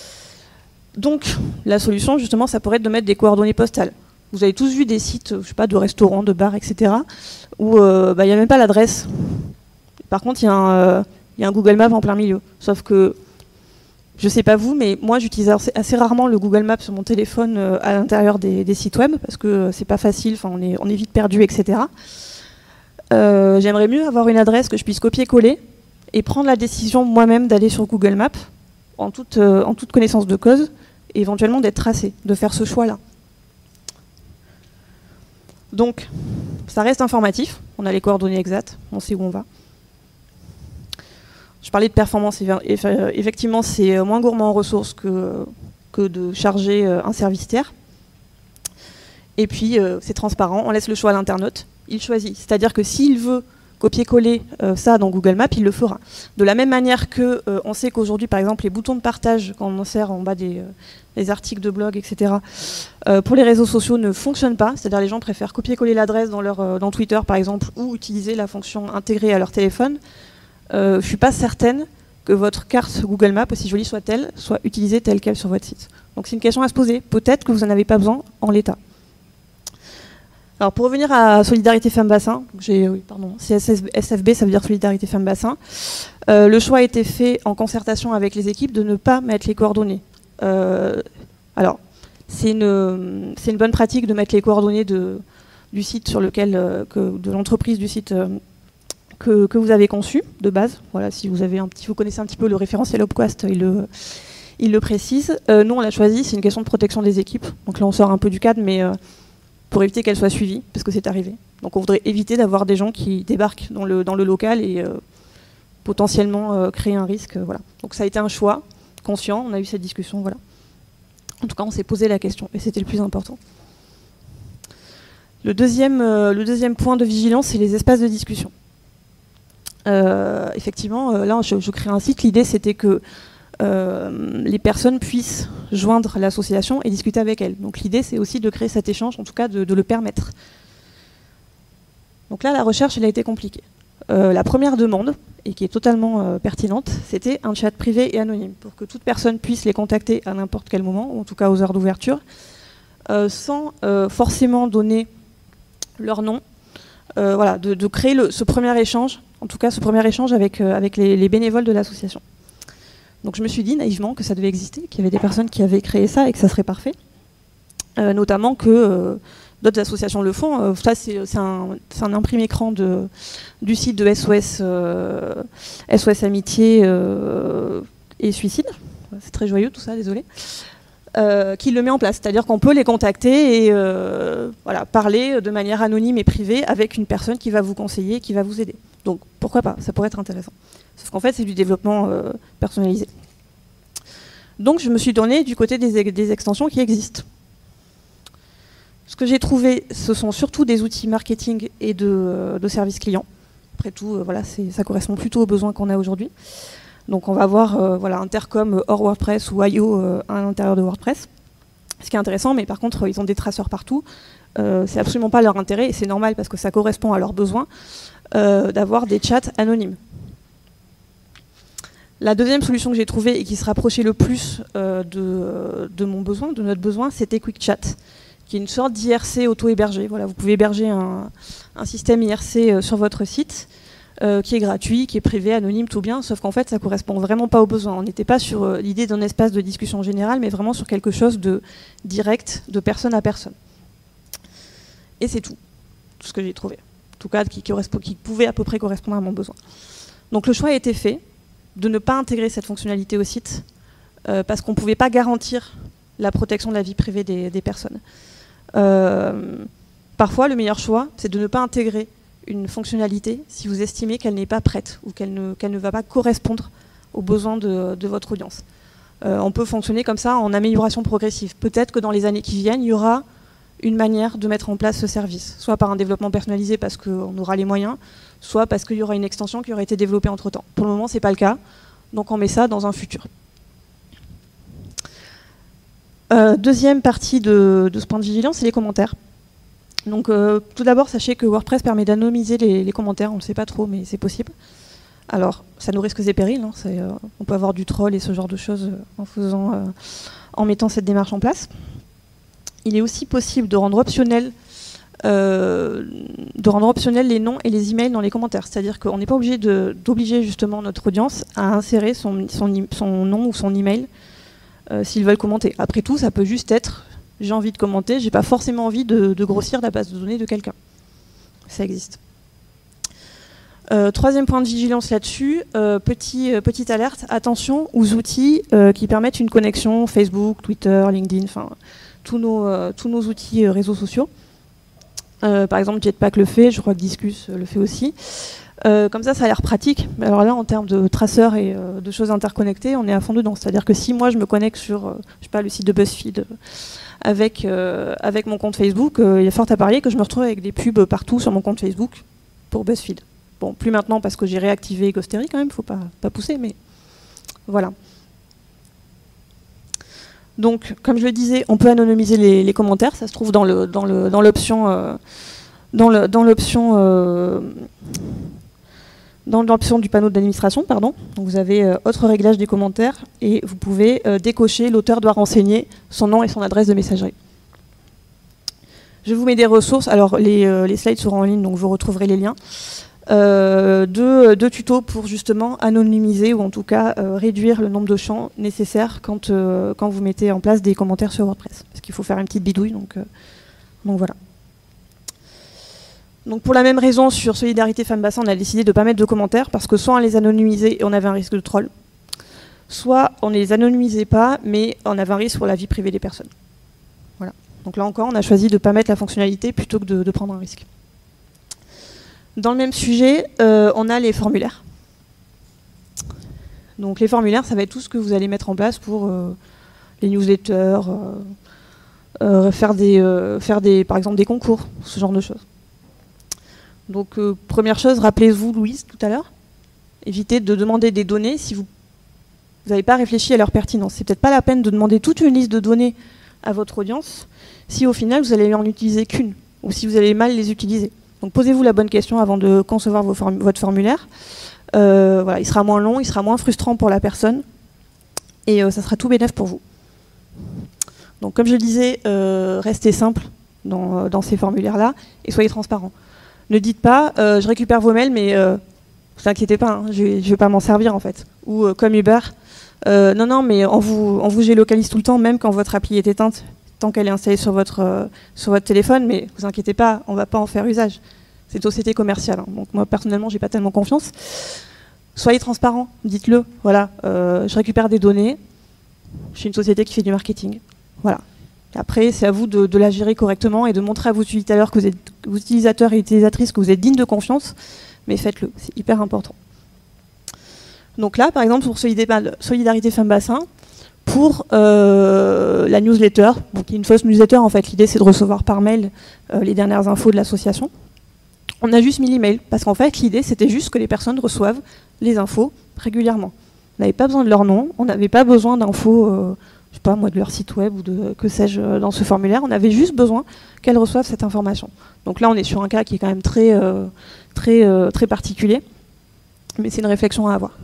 [SPEAKER 1] Donc, la solution, justement, ça pourrait être de mettre des coordonnées postales. Vous avez tous vu des sites, je sais pas, de restaurants, de bars, et cetera, où il euh, n'y a même pas l'adresse. Par contre, il y, euh, y a un Google Maps en plein milieu. Sauf que, je ne sais pas vous, mais moi, j'utilise assez, assez rarement le Google Maps sur mon téléphone euh, à l'intérieur des, des sites web, parce que euh, c'est pas facile, on est, on est vite perdu, et cetera. Euh, J'aimerais mieux avoir une adresse que je puisse copier-coller et prendre la décision moi-même d'aller sur Google Maps, en toute, euh, en toute connaissance de cause, et éventuellement d'être tracé, de faire ce choix-là. Donc, ça reste informatif, on a les coordonnées exactes, on sait où on va. Je parlais de performance, effectivement c'est moins gourmand en ressources que, que de charger un service tiers. Et puis c'est transparent, on laisse le choix à l'internaute, il choisit. C'est-à-dire que s'il veut copier-coller euh, ça dans Google Maps, il le fera. De la même manière que euh, on sait qu'aujourd'hui, par exemple, les boutons de partage, quand on insère en bas des, euh, des articles de blog, et cetera, euh, pour les réseaux sociaux ne fonctionnent pas. C'est-à-dire les gens préfèrent copier-coller l'adresse dans, leur, euh, dans Twitter, par exemple, ou utiliser la fonction intégrée à leur téléphone. Euh, je ne suis pas certaine que votre carte Google Maps, aussi jolie soit-elle, soit utilisée telle qu'elle sur votre site. Donc c'est une question à se poser. Peut-être que vous n'en avez pas besoin en l'état. Alors pour revenir à Solidarité Femmes Bassin, j'ai, oui, pardon, C S F B, ça veut dire Solidarité Femmes Bassin, euh, le choix a été fait en concertation avec les équipes de ne pas mettre les coordonnées. Euh, alors, c'est une, c'est une bonne pratique de mettre les coordonnées de, du site sur lequel, euh, que, de l'entreprise du site euh, que, que vous avez conçu de base. Voilà, si vous, avez un petit, vous connaissez un petit peu le référentiel Opquast, il le, il le précise. Euh, nous, on l'a choisi, c'est une question de protection des équipes. Donc là, on sort un peu du cadre, mais... Euh, pour éviter qu'elle soit suivie, parce que c'est arrivé. Donc on voudrait éviter d'avoir des gens qui débarquent dans le, dans le local et euh, potentiellement euh, créer un risque. Euh, voilà. Donc ça a été un choix conscient, on a eu cette discussion. Voilà. En tout cas, on s'est posé la question, et c'était le plus important. Le deuxième, euh, le deuxième point de vigilance, c'est les espaces de discussion. Euh, effectivement, euh, là, je, je crée un site. L'idée, c'était que Euh, les personnes puissent joindre l'association et discuter avec elles. Donc l'idée, c'est aussi de créer cet échange, en tout cas de, de le permettre. Donc là, la recherche, elle a été compliquée. Euh, la première demande, et qui est totalement euh, pertinente, c'était un chat privé et anonyme, pour que toute personne puisse les contacter à n'importe quel moment, ou en tout cas aux heures d'ouverture, euh, sans euh, forcément donner leur nom. Euh, voilà, de, de créer le, ce premier échange, en tout cas ce premier échange avec, euh, avec les, les bénévoles de l'association. Donc je me suis dit naïvement que ça devait exister, qu'il y avait des personnes qui avaient créé ça et que ça serait parfait. Euh, notamment que euh, d'autres associations le font. Euh, ça, c'est un, un imprimé écran de, du site de S O S, euh, S O S Amitié euh, et Suicide. C'est très joyeux tout ça, désolé. Euh, qui le met en place. C'est-à-dire qu'on peut les contacter et euh, voilà, parler de manière anonyme et privée avec une personne qui va vous conseiller, qui va vous aider. Donc pourquoi pas, ça pourrait être intéressant. Sauf qu'en fait, c'est du développement euh, personnalisé. Donc, je me suis tournée du côté des, des extensions qui existent. Ce que j'ai trouvé, ce sont surtout des outils marketing et de, de service client. Après tout, euh, voilà, ça correspond plutôt aux besoins qu'on a aujourd'hui. Donc, on va avoir euh, voilà, Intercom hors WordPress ou I O euh, à l'intérieur de WordPress. Ce qui est intéressant, mais par contre, ils ont des traceurs partout. Euh, c'est absolument pas leur intérêt, et c'est normal parce que ça correspond à leurs besoins, euh, d'avoir des chats anonymes. La deuxième solution que j'ai trouvée et qui se rapprochait le plus euh, de, de mon besoin, de notre besoin, c'était QuickChat, qui est une sorte d'I R C auto-hébergé. Voilà, vous pouvez héberger un, un système I R C euh, sur votre site, euh, qui est gratuit, qui est privé, anonyme, tout bien, sauf qu'en fait, ça ne correspond vraiment pas aux besoins. On n'était pas sur euh, l'idée d'un espace de discussion générale, mais vraiment sur quelque chose de direct, de personne à personne. Et c'est tout, tout ce que j'ai trouvé. En tout cas, qui, qui pouvait à peu près correspondre à mon besoin. Donc le choix a été fait de ne pas intégrer cette fonctionnalité au site euh, parce qu'on ne pouvait pas garantir la protection de la vie privée des, des personnes. Euh, parfois, le meilleur choix, c'est de ne pas intégrer une fonctionnalité si vous estimez qu'elle n'est pas prête ou qu'elle ne, qu'elle ne va pas correspondre aux besoins de, de votre audience. Euh, on peut fonctionner comme ça en amélioration progressive. Peut-être que dans les années qui viennent, il y aura une manière de mettre en place ce service, soit par un développement personnalisé parce qu'on aura les moyens, soit parce qu'il y aura une extension qui aurait été développée entre-temps. Pour le moment, ce n'est pas le cas, donc on met ça dans un futur. Euh, deuxième partie de, de ce point de vigilance, c'est les commentaires. Donc, euh, tout d'abord, sachez que WordPress permet d'anonymiser les, les commentaires, on ne le sait pas trop, mais c'est possible. Alors, ça nous risque et périls, hein, euh, on peut avoir du troll et ce genre de choses en, faisant, euh, en mettant cette démarche en place. Il est aussi possible de rendre optionnel, euh, de rendre optionnel les noms et les emails dans les commentaires. C'est-à-dire qu'on n'est pas obligé d'obliger justement notre audience à insérer son, son, son nom ou son email euh, s'ils veulent commenter. Après tout, ça peut juste être « j'ai envie de commenter, j'ai pas forcément envie de, de grossir la base de données de quelqu'un ». Ça existe. Euh, troisième point de vigilance là-dessus, euh, petit, euh, petite alerte, attention aux outils euh, qui permettent une connexion Facebook, Twitter, LinkedIn, enfin... Tous nos, euh, tous nos outils euh, réseaux sociaux. Euh, par exemple, Jetpack le fait, je crois que Disqus le fait aussi. Euh, comme ça, ça a l'air pratique. Mais alors là, en termes de traceurs et euh, de choses interconnectées, on est à fond dedans. C'est-à-dire que si moi, je me connecte sur euh, je sais pas, le site de BuzzFeed euh, avec, euh, avec mon compte Facebook, euh, il y a fort à parier que je me retrouve avec des pubs partout sur mon compte Facebook pour BuzzFeed. Bon, plus maintenant parce que j'ai réactivé Ghostery quand même, il ne faut pas, pas pousser, mais voilà. Donc, comme je le disais, on peut anonymiser les, les commentaires. Ça se trouve dans le dans le dans l'option euh, dans le dans l'option euh, dans l'option du panneau d'administration, pardon. Donc, vous avez euh, autre réglage des commentaires et vous pouvez euh, décocher. L'auteur doit renseigner son nom et son adresse de messagerie. Je vous mets des ressources. Alors, les, euh, les slides seront en ligne, donc vous retrouverez les liens. Euh, de, de tutos pour justement anonymiser ou en tout cas euh, réduire le nombre de champs nécessaires quand, euh, quand vous mettez en place des commentaires sur WordPress. Parce qu'il faut faire une petite bidouille, donc, euh, donc voilà. Donc pour la même raison, sur Solidarité Femmes Bassin, on a décidé de ne pas mettre de commentaires parce que soit on les anonymisait et on avait un risque de troll, soit on ne les anonymisait pas, mais on avait un risque pour la vie privée des personnes. Voilà. Donc là encore, on a choisi de ne pas mettre la fonctionnalité plutôt que de, de prendre un risque. Dans le même sujet, euh, on a les formulaires. Donc les formulaires, ça va être tout ce que vous allez mettre en place pour euh, les newsletters, euh, euh, faire, des, euh, faire des, par exemple des concours, ce genre de choses. Donc euh, première chose, rappelez-vous Louise tout à l'heure, évitez de demander des données si vous n'avez pas réfléchi à leur pertinence. C'est peut-être pas la peine de demander toute une liste de données à votre audience si au final vous allez en utiliser qu'une ou si vous allez mal les utiliser. Donc posez-vous la bonne question avant de concevoir vos form- votre formulaire. Euh, voilà, il sera moins long, il sera moins frustrant pour la personne et euh, ça sera tout bénef pour vous. Donc comme je le disais, euh, restez simple dans, dans ces formulaires-là et soyez transparent. Ne dites pas euh, je récupère vos mails mais euh, ne vous inquiétez pas, hein, je ne vais pas m'en servir en fait. Ou euh, comme Uber, euh, non non mais on vous, on vous géolocalise tout le temps même quand votre appli est éteinte, tant qu'elle est installée sur votre, euh, sur votre téléphone, mais vous inquiétez pas, on ne va pas en faire usage. C'est une société commerciale, hein, donc moi personnellement, j'ai pas tellement confiance. Soyez transparent, dites-le, voilà, euh, je récupère des données, je suis une société qui fait du marketing, voilà. Après, c'est à vous de, de la gérer correctement et de montrer à vos utilisateurs, que vous êtes, vos utilisateurs et utilisatrices que vous êtes dignes de confiance, mais faites-le, c'est hyper important. Donc là, par exemple, pour Solidarité Femmes Bassin, pour euh, la newsletter, donc une fausse newsletter, en fait, l'idée c'est de recevoir par mail euh, les dernières infos de l'association. On a juste mis l'email, parce qu'en fait, l'idée c'était juste que les personnes reçoivent les infos régulièrement. On n'avait pas besoin de leur nom, on n'avait pas besoin d'infos, euh, je sais pas moi, de leur site web ou de que sais-je dans ce formulaire, on avait juste besoin qu'elles reçoivent cette information. Donc là, on est sur un cas qui est quand même très, euh, très, euh, très particulier, mais c'est une réflexion à avoir.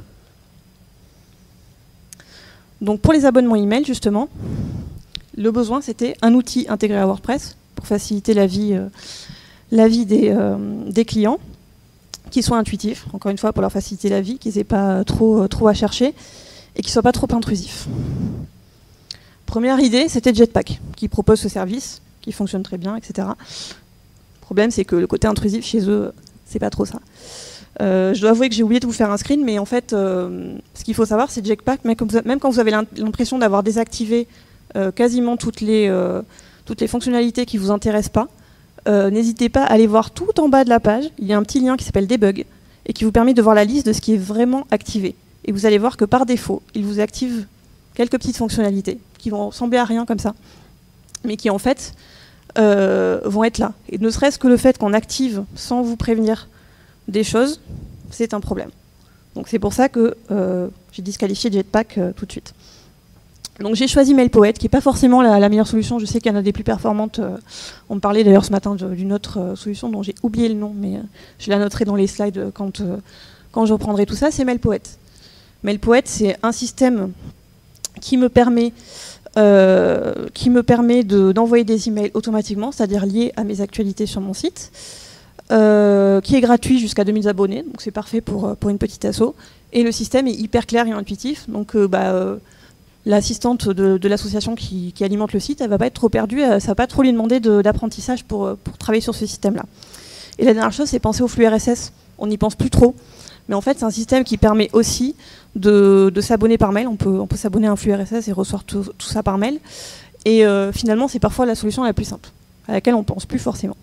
[SPEAKER 1] Donc pour les abonnements email, justement, le besoin c'était un outil intégré à WordPress pour faciliter la vie, euh, la vie des, euh, des clients, qui soit intuitif, encore une fois pour leur faciliter la vie, qu'ils n'aient pas trop, euh, trop à chercher et qui ne soient pas trop intrusifs. Première idée, c'était Jetpack, qui propose ce service, qui fonctionne très bien, et cetera. Le problème c'est que le côté intrusif chez eux, c'est pas trop ça. Euh, je dois avouer que j'ai oublié de vous faire un screen, mais en fait, euh, ce qu'il faut savoir, c'est Jetpack, même quand vous avez l'impression d'avoir désactivé euh, quasiment toutes les, euh, toutes les fonctionnalités qui ne vous intéressent pas, euh, n'hésitez pas à aller voir tout en bas de la page, il y a un petit lien qui s'appelle Debug, et qui vous permet de voir la liste de ce qui est vraiment activé. Et vous allez voir que par défaut, il vous active quelques petites fonctionnalités, qui vont ressembler à rien comme ça, mais qui en fait euh, vont être là. Et ne serait-ce que le fait qu'on active sans vous prévenir des choses, c'est un problème. Donc c'est pour ça que euh, j'ai disqualifié Jetpack euh, tout de suite. Donc j'ai choisi MailPoet, qui n'est pas forcément la, la meilleure solution. Je sais qu'il y en a des plus performantes. Euh, on me parlait d'ailleurs ce matin d'une autre euh, solution dont j'ai oublié le nom, mais euh, je la noterai dans les slides quand, euh, quand je reprendrai tout ça. C'est MailPoet. MailPoet, c'est un système qui me permet, euh, qui me permet de, d'envoyer des emails automatiquement, c'est-à-dire liés à mes actualités sur mon site. Euh, qui est gratuit jusqu'à deux mille abonnés, donc c'est parfait pour, pour une petite asso. Et le système est hyper clair et intuitif, donc euh, bah, euh, l'assistante de, de l'association qui, qui alimente le site, elle ne va pas être trop perdue, elle, ça ne va pas trop lui demander de, d'apprentissage pour, pour travailler sur ce système-là. Et la dernière chose, c'est penser au flux R S S. On n'y pense plus trop, mais en fait, c'est un système qui permet aussi de, de s'abonner par mail. On peut, on peut s'abonner à un flux R S S et recevoir tout, tout ça par mail. Et euh, finalement, c'est parfois la solution la plus simple, à laquelle on ne pense plus forcément.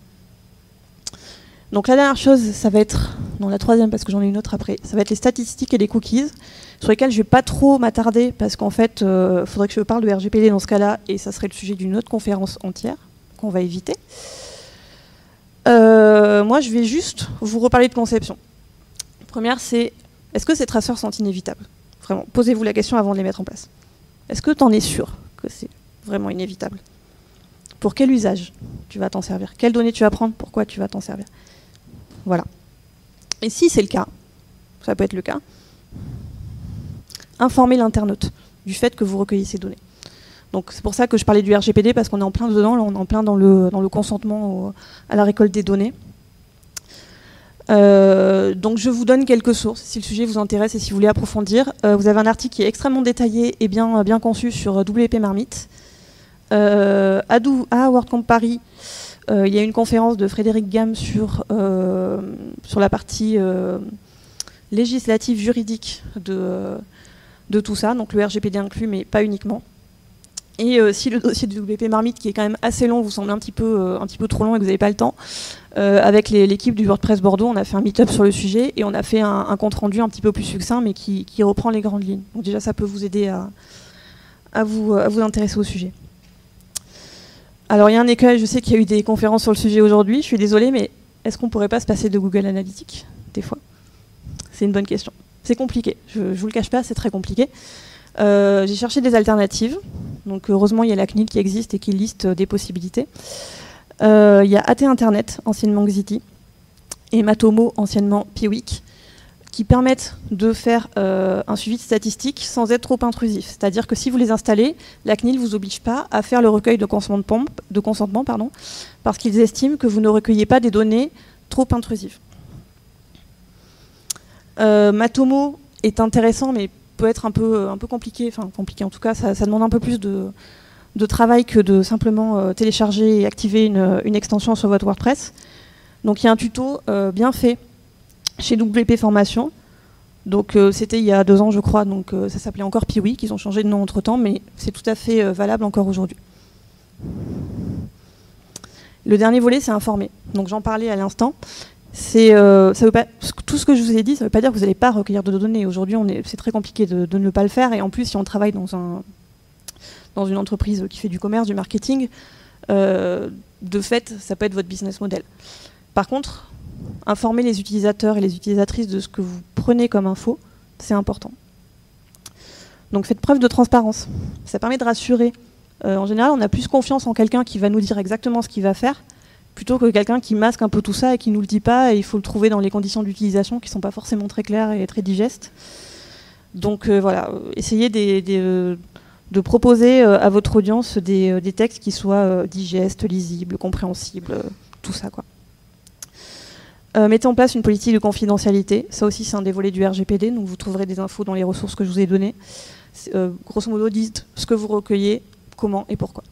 [SPEAKER 1] Donc la dernière chose, ça va être, non la troisième parce que j'en ai une autre après, ça va être les statistiques et les cookies, sur lesquels je ne vais pas trop m'attarder parce qu'en fait, il euh, faudrait que je parle de R G P D dans ce cas-là, et ça serait le sujet d'une autre conférence entière qu'on va éviter. Euh, moi, je vais juste vous reparler de conception. La première, c'est, est-ce que ces traceurs sont inévitables? Vraiment, posez-vous la question avant de les mettre en place. Est-ce que tu en es sûr que c'est vraiment inévitable? Pour quel usage tu vas t'en servir? Quelles données tu vas prendre? Pourquoi tu vas t'en servir? Voilà. Et si c'est le cas, ça peut être le cas, informez l'internaute du fait que vous recueillez ces données. Donc c'est pour ça que je parlais du R G P D, parce qu'on est en plein dedans, là, on est en plein dans le, dans le consentement au, à la récolte des données. Euh, donc je vous donne quelques sources si le sujet vous intéresse et si vous voulez approfondir. Euh, vous avez un article qui est extrêmement détaillé et bien, bien conçu sur W P Marmite. Euh, à, Dou à WordCamp Paris, euh, il y a une conférence de Frédéric Gamme sur, euh, sur la partie euh, législative juridique de, de tout ça, donc le R G P D inclus, mais pas uniquement. Et euh, si le dossier de W P Marmite, qui est quand même assez long, vous semble un petit peu, euh, un petit peu trop long et que vous n'avez pas le temps, euh, avec l'équipe du WordPress Bordeaux, on a fait un meet-up sur le sujet et on a fait un, un compte-rendu un petit peu plus succinct, mais qui, qui reprend les grandes lignes. Donc déjà, ça peut vous aider à, à, vous, à vous intéresser au sujet. Alors il y a un écueil, je sais qu'il y a eu des conférences sur le sujet aujourd'hui, je suis désolée, mais est-ce qu'on ne pourrait pas se passer de Google Analytics, des fois? C'est une bonne question. C'est compliqué, je ne vous le cache pas, c'est très compliqué. Euh, j'ai cherché des alternatives. Donc heureusement, il y a la C N I L qui existe et qui liste des possibilités. Euh, il y a A T Internet, anciennement Xiti, et Matomo, anciennement Piwik, qui permettent de faire euh, un suivi de statistiques sans être trop intrusif. C'est-à-dire que si vous les installez, la C N I L ne vous oblige pas à faire le recueil de consentement, de consentement pardon, parce qu'ils estiment que vous ne recueillez pas des données trop intrusives. Euh, Matomo est intéressant, mais peut être un peu, un peu compliqué, enfin compliqué en tout cas, ça, ça demande un peu plus de, de travail que de simplement euh, télécharger et activer une, une extension sur votre WordPress. Donc il y a un tuto euh, bien fait chez W P Formation. Donc euh, c'était il y a deux ans je crois, donc euh, ça s'appelait encore Piwik, ils ont changé de nom entre temps, mais c'est tout à fait euh, valable encore aujourd'hui. Le dernier volet, c'est informer. Donc j'en parlais à l'instant. Euh, ça veut pas, tout ce que je vous ai dit, ça ne veut pas dire que vous n'allez pas recueillir de données. Aujourd'hui, c'est très compliqué de, de ne pas le faire. Et en plus, si on travaille dans, un, dans une entreprise qui fait du commerce, du marketing, euh, de fait, ça peut être votre business model. Par contre, informer les utilisateurs et les utilisatrices de ce que vous prenez comme info, c'est important. Donc faites preuve de transparence. Ça permet de rassurer. Euh, en général, on a plus confiance en quelqu'un qui va nous dire exactement ce qu'il va faire, plutôt que quelqu'un qui masque un peu tout ça et qui ne nous le dit pas, et il faut le trouver dans les conditions d'utilisation qui ne sont pas forcément très claires et très digestes. Donc euh, voilà, essayez des, des, euh, de proposer euh, à votre audience des, euh, des textes qui soient euh, digestes, lisibles, compréhensibles, euh, tout ça quoi. Euh, mettez en place une politique de confidentialité, ça aussi c'est un des volets du R G P D, donc vous trouverez des infos dans les ressources que je vous ai données. Euh, grosso modo, dites ce que vous recueillez, comment et pourquoi.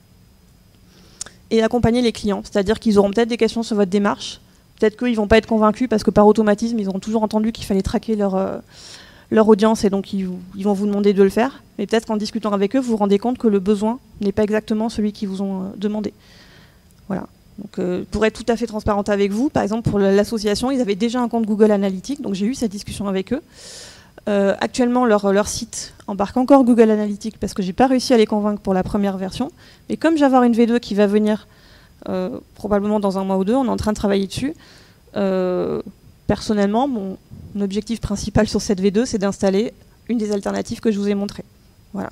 [SPEAKER 1] Et accompagner les clients, c'est-à-dire qu'ils auront peut-être des questions sur votre démarche, peut-être qu'ils ne vont pas être convaincus parce que par automatisme, ils auront toujours entendu qu'il fallait traquer leur, euh, leur audience et donc ils, ils vont vous demander de le faire. Mais peut-être qu'en discutant avec eux, vous vous rendez compte que le besoin n'est pas exactement celui qu'ils vous ont euh, demandé. Voilà. Donc, euh, pour être tout à fait transparente avec vous, par exemple pour l'association, ils avaient déjà un compte Google Analytics, donc j'ai eu cette discussion avec eux. Euh, actuellement, leur, leur site embarque encore Google Analytics parce que j'ai pas réussi à les convaincre pour la première version. Mais comme je vais avoir une V deux qui va venir euh, probablement dans un mois ou deux, on est en train de travailler dessus. Euh, personnellement, mon objectif principal sur cette V deux, c'est d'installer une des alternatives que je vous ai montrées. Voilà.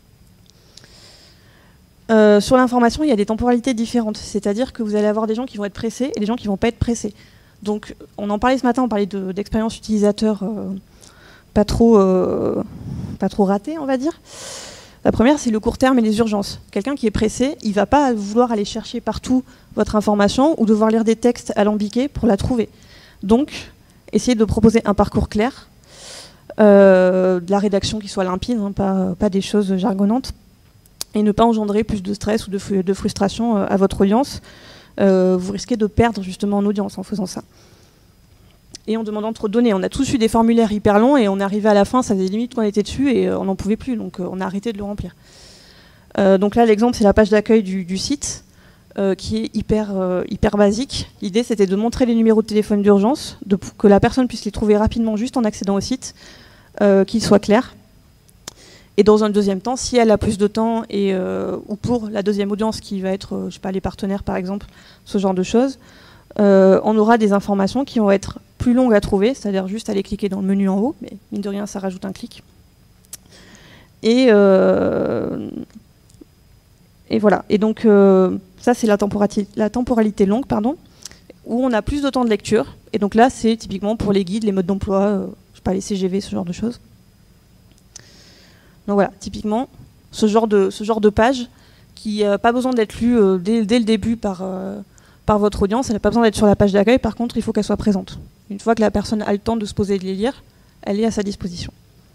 [SPEAKER 1] Euh, sur l'information, il y a des temporalités différentes. C'est-à-dire que vous allez avoir des gens qui vont être pressés et des gens qui ne vont pas être pressés. Donc, on en parlait ce matin, on parlait d'expérience utilisateur euh, pas trop, euh, pas trop ratée, on va dire. La première, c'est le court terme et les urgences. Quelqu'un qui est pressé, il ne va pas vouloir aller chercher partout votre information ou devoir lire des textes alambiqués pour la trouver. Donc, essayez de proposer un parcours clair, euh, de la rédaction qui soit limpide, hein, pas, pas des choses jargonnantes, et ne pas engendrer plus de stress ou de, de frustration à votre audience. Euh, vous risquez de perdre justement en audience en faisant ça. Et en demandant trop de données. On a tous eu des formulaires hyper longs et on est arrivé à la fin, ça faisait limite qu'on était dessus et on n'en pouvait plus, donc on a arrêté de le remplir. Euh, donc là, l'exemple, c'est la page d'accueil du, du site, euh, qui est hyper, euh, hyper basique. L'idée, c'était de montrer les numéros de téléphone d'urgence, que la personne puisse les trouver rapidement juste en accédant au site, euh, qu'ils soient clairs. Et dans un deuxième temps, si elle a plus de temps, et, euh, ou pour la deuxième audience qui va être, euh, je sais pas, les partenaires par exemple, ce genre de choses, euh, on aura des informations qui vont être plus longues à trouver, c'est-à-dire juste aller cliquer dans le menu en haut, mais mine de rien, ça rajoute un clic. Et, euh, et voilà. Et donc, euh, ça, c'est la temporalité, la temporalité longue, pardon, où on a plus de temps de lecture. Et donc là, c'est typiquement pour les guides, les modes d'emploi, euh, je sais pas, les C G V, ce genre de choses. Donc voilà, typiquement, ce genre de, ce genre de page qui n'a pas besoin d'être lue euh, dès, dès le début par, euh, par votre audience, elle n'a pas besoin d'être sur la page d'accueil, par contre il faut qu'elle soit présente. Une fois que la personne a le temps de se poser et de les lire, elle est à sa disposition.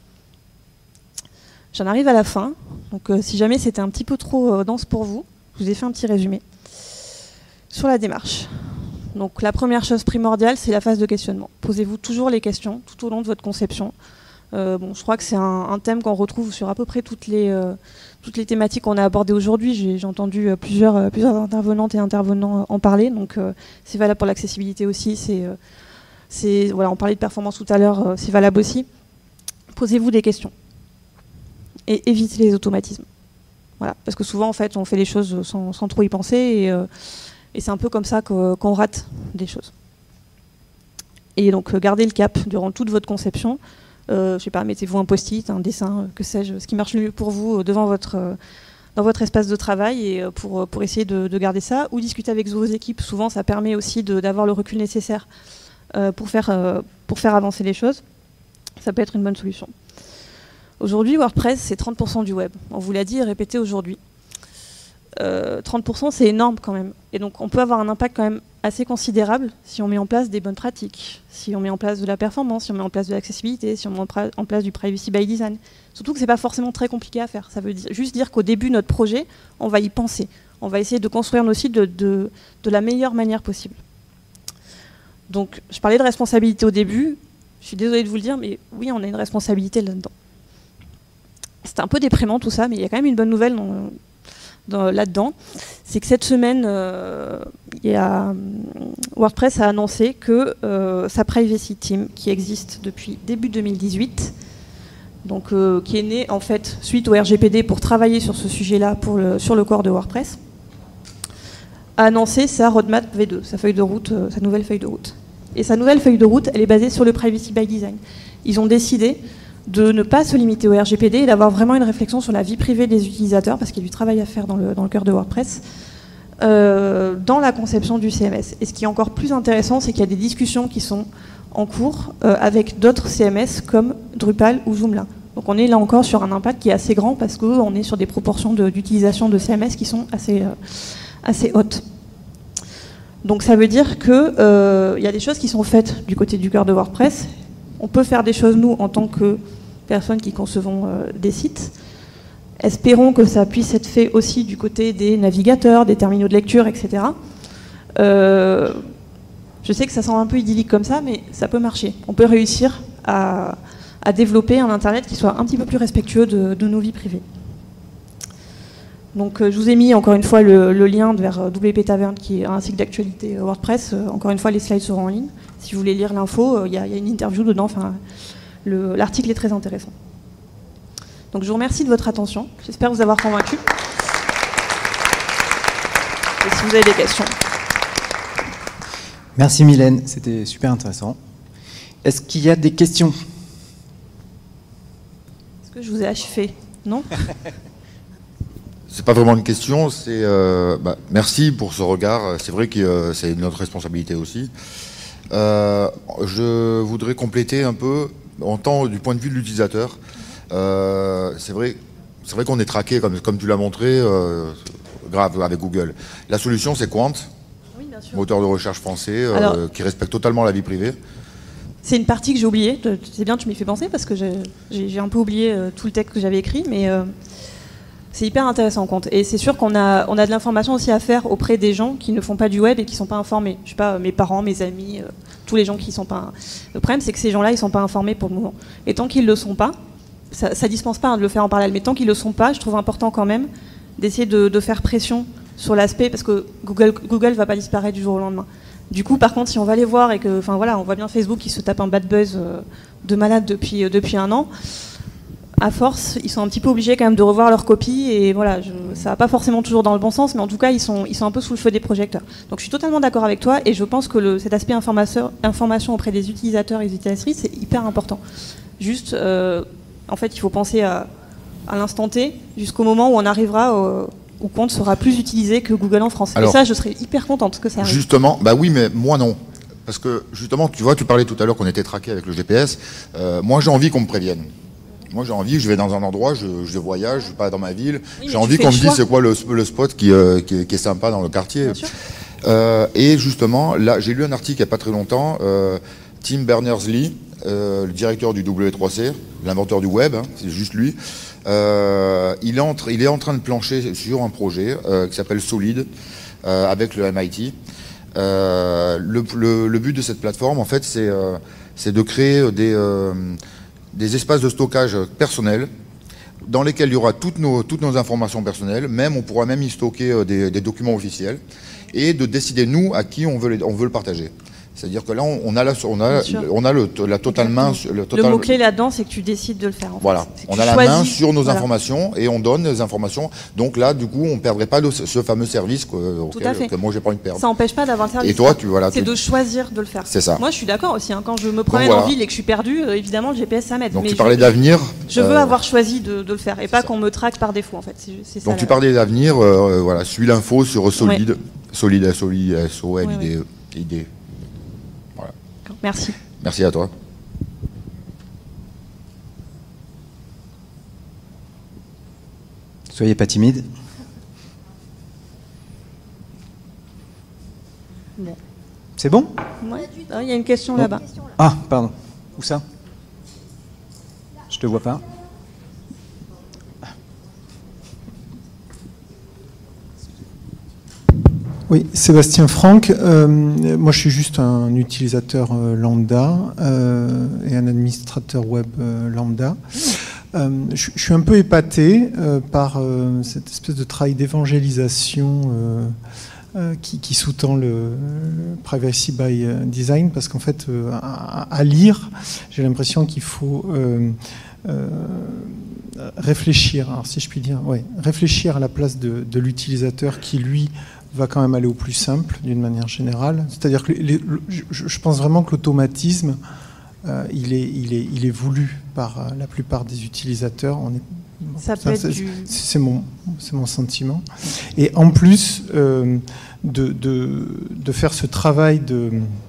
[SPEAKER 1] J'en arrive à la fin, donc euh, si jamais c'était un petit peu trop euh, dense pour vous, je vous ai fait un petit résumé. Sur la démarche. Donc la première chose primordiale, c'est la phase de questionnement. Posez-vous toujours les questions tout au long de votre conception. Euh, bon, je crois que c'est un, un thème qu'on retrouve sur à peu près toutes les, euh, toutes les thématiques qu'on a abordées aujourd'hui. J'ai entendu euh, plusieurs, euh, plusieurs intervenantes et intervenants euh, en parler, donc euh, c'est valable pour l'accessibilité aussi. C'est, euh, c'est, voilà, on parlait de performance tout à l'heure, euh, c'est valable aussi. Posez-vous des questions et évitez les automatismes. Voilà, parce que souvent, en fait, on fait les choses sans, sans trop y penser et, euh, et c'est un peu comme ça qu'on qu'on rate des choses. Et donc, gardez le cap durant toute votre conception. Euh, je sais pas, mettez-vous un post-it, un dessin, euh, que sais-je, ce qui marche le mieux pour vous euh, devant votre, euh, dans votre espace de travail et euh, pour, pour essayer de, de garder ça, ou discuter avec vos équipes. Souvent, ça permet aussi d'avoir le recul nécessaire euh, pour, faire, euh, pour faire avancer les choses. Ça peut être une bonne solution. Aujourd'hui, WordPress, c'est trente pour cent du web. On vous l'a dit et répété aujourd'hui. Euh, trente pour cent, c'est énorme quand même. Et donc, on peut avoir un impact quand même assez considérable si on met en place des bonnes pratiques, si on met en place de la performance, si on met en place de l'accessibilité, si on met en place du privacy by design. Surtout que ce n'est pas forcément très compliqué à faire. Ça veut dire, juste dire qu'au début de notre projet, on va y penser. On va essayer de construire nos sites de, de, de la meilleure manière possible. Donc, je parlais de responsabilité au début. Je suis désolée de vous le dire, mais oui, on a une responsabilité là-dedans. C'est un peu déprimant tout ça, mais il y a quand même une bonne nouvelle là-dedans. C'est que cette semaine, euh, il y a, WordPress a annoncé que euh, sa Privacy Team, qui existe depuis début deux mille dix-huit, donc, euh, qui est née en fait suite au R G P D pour travailler sur ce sujet-là le, sur le corps de WordPress, a annoncé sa roadmap V deux, sa feuille de route, euh, sa nouvelle feuille de route. Et sa nouvelle feuille de route, elle est basée sur le Privacy by Design. Ils ont décidé de ne pas se limiter au R G P D et d'avoir vraiment une réflexion sur la vie privée des utilisateurs, parce qu'il y a du travail à faire dans le, dans le cœur de WordPress, euh, dans la conception du C M S. Et ce qui est encore plus intéressant, c'est qu'il y a des discussions qui sont en cours euh, avec d'autres C M S comme Drupal ou Joomla. Donc on est là encore sur un impact qui est assez grand, parce qu'on est sur des proportions d'utilisation de, de C M S qui sont assez, euh, assez hautes. Donc ça veut dire qu'il euh, y a des choses qui sont faites du côté du cœur de WordPress. On peut faire des choses, nous, en tant que personnes qui concevons euh, des sites. Espérons que ça puisse être fait aussi du côté des navigateurs, des terminaux de lecture, et cetera. Euh, je sais que ça semble un peu idyllique comme ça, mais ça peut marcher. On peut réussir à, à développer un Internet qui soit un petit peu plus respectueux de, de nos vies privées. Donc euh, je vous ai mis encore une fois le, le lien vers euh, W P Taverne, qui est un site d'actualité euh, WordPress. Euh, encore une fois, les slides seront en ligne. Si vous voulez lire l'info, il euh, y, y a une interview dedans. Enfin, l'article est très intéressant. Donc je vous remercie de votre attention. J'espère vous avoir convaincu. Et si vous avez des questions.
[SPEAKER 2] Merci Mylène, c'était super intéressant. Est-ce qu'il y a des questions?
[SPEAKER 1] Est-ce que je vous ai achevé? Non?
[SPEAKER 3] C'est pas vraiment une question, c'est euh, bah, merci pour ce regard. C'est vrai que euh, c'est notre responsabilité aussi. Euh, je voudrais compléter un peu en temps du point de vue de l'utilisateur. Euh, c'est vrai, c'est vrai qu'on est traqué, comme, comme tu l'as montré, euh, grave avec Google. La solution, c'est Qwant,
[SPEAKER 1] oui, bien sûr.
[SPEAKER 3] Moteur de recherche français, euh,
[SPEAKER 1] Alors,
[SPEAKER 3] qui respecte totalement la vie privée.
[SPEAKER 1] C'est une partie que j'ai oubliée. C'est bien, tu m'y fais penser, parce que j'ai un peu oublié euh, tout le texte que j'avais écrit, mais euh, c'est hyper intéressant, Qwant. Et c'est sûr qu'on a, on a de l'information aussi à faire auprès des gens qui ne font pas du web et qui ne sont pas informés. Je sais pas, mes parents, mes amis, euh, tous les gens qui ne sont pas... Le problème, c'est que ces gens-là, ils ne sont pas informés pour le moment. Et tant qu'ils ne le sont pas, ça ne dispense pas hein, de le faire en parallèle, mais tant qu'ils ne le sont pas, je trouve important quand même d'essayer de, de faire pression sur l'aspect, parce que Google Google va pas disparaître du jour au lendemain. Du coup, par contre, si on va les voir et que, enfin voilà, on voit bien Facebook qui se tape un bad buzz euh, de malade depuis, euh, depuis un an, à force, ils sont un petit peu obligés quand même de revoir leur copie, et voilà, je, ça va pas forcément toujours dans le bon sens, mais en tout cas, ils sont, ils sont un peu sous le feu des projecteurs. Donc je suis totalement d'accord avec toi, et je pense que le, cet aspect information auprès des utilisateurs et des utilisatrices, c'est hyper important. Juste... Euh, En fait, il faut penser à, à l'instant T, jusqu'au moment où on arrivera au, où Qwant sera plus utilisé que Google en France. Alors, et ça, je serais hyper contente que ça arrive.
[SPEAKER 3] Justement, bah oui, mais moi non. Parce que justement, tu vois, tu parlais tout à l'heure qu'on était traqué avec le G P S. Euh, moi, j'ai envie qu'on me prévienne. Moi, j'ai envie, je vais dans un endroit, je, je voyage, je vais pas dans ma ville.
[SPEAKER 1] Oui,
[SPEAKER 3] j'ai envie qu'on me dise c'est quoi le, le spot qui, euh, qui, qui est sympa dans le quartier. Euh, et justement, là, j'ai lu un article il n'y a pas très longtemps. Euh, Tim Berners-Lee, euh, le directeur du W trois C, l'inventeur du web, hein, c'est juste lui. Euh, il, est en il est en train de plancher sur un projet euh, qui s'appelle Solid euh, avec le M I T. Euh, le, le, le but de cette plateforme, en fait, c'est euh, de créer des euh, des espaces de stockage personnels dans lesquels il y aura toutes nos, toutes nos informations personnelles, même on pourra même y stocker des, des documents officiels, et de décider nous à qui on veut, les, on veut le partager. C'est-à-dire que là, on a la, on a, on a le, la totale main. Le, total...
[SPEAKER 1] le mot-clé là-dedans, c'est que tu décides de le faire. En
[SPEAKER 3] voilà,
[SPEAKER 1] fait.
[SPEAKER 3] on a la main sur nos voilà. informations et on donne les informations. Donc là, du coup, on ne perdrait pas de ce, ce fameux service que, auquel, que moi, j'ai pas envie de perdre.
[SPEAKER 1] Ça n'empêche pas d'avoir le service.
[SPEAKER 3] Et toi, tu voilà.
[SPEAKER 1] C'est de choisir de le faire.
[SPEAKER 3] C'est ça.
[SPEAKER 1] Moi, je suis d'accord aussi. Hein, quand je me promène voilà. en ville et que je suis perdu, euh, évidemment, le G P S, ça m'aide.
[SPEAKER 3] Donc
[SPEAKER 1] mais
[SPEAKER 3] tu parlais d'avenir.
[SPEAKER 1] Je veux euh... avoir choisi de, de le faire et pas qu'on me traque par défaut, en fait. C'est ça.
[SPEAKER 3] Donc tu parlais d'avenir. Euh, voilà, suis l'info sur Solid, ouais. Solid, S O L I, S O L I D, I D.
[SPEAKER 1] Merci.
[SPEAKER 3] Merci à toi.
[SPEAKER 2] Soyez pas timide.
[SPEAKER 1] Bon.
[SPEAKER 2] C'est bon?
[SPEAKER 1] Ouais. Ah, il y a une question bon. là-bas.
[SPEAKER 2] Ah, pardon. Où ça? Je te vois pas.
[SPEAKER 4] Oui, Sébastien Franck. Euh, moi, je suis juste un utilisateur euh, lambda euh, et un administrateur web euh, lambda. Euh, je, je suis un peu épaté euh, par euh, cette espèce de travail d'évangélisation euh, euh, qui, qui sous-tend le, le privacy by design, parce qu'en fait, euh, à, à lire, j'ai l'impression qu'il faut euh, euh, réfléchir. Alors, si je puis dire, ouais, réfléchir à la place de, de l'utilisateur qui, lui, va quand même aller au plus simple, d'une manière générale. C'est-à-dire que les, le, je, je pense vraiment que l'automatisme, euh, il, est, il, est, il est voulu par euh, la plupart des utilisateurs. On est, bon,
[SPEAKER 1] ça peut être du...
[SPEAKER 4] C'est mon, mon sentiment. Et en plus, euh, de, de, de faire ce travail de...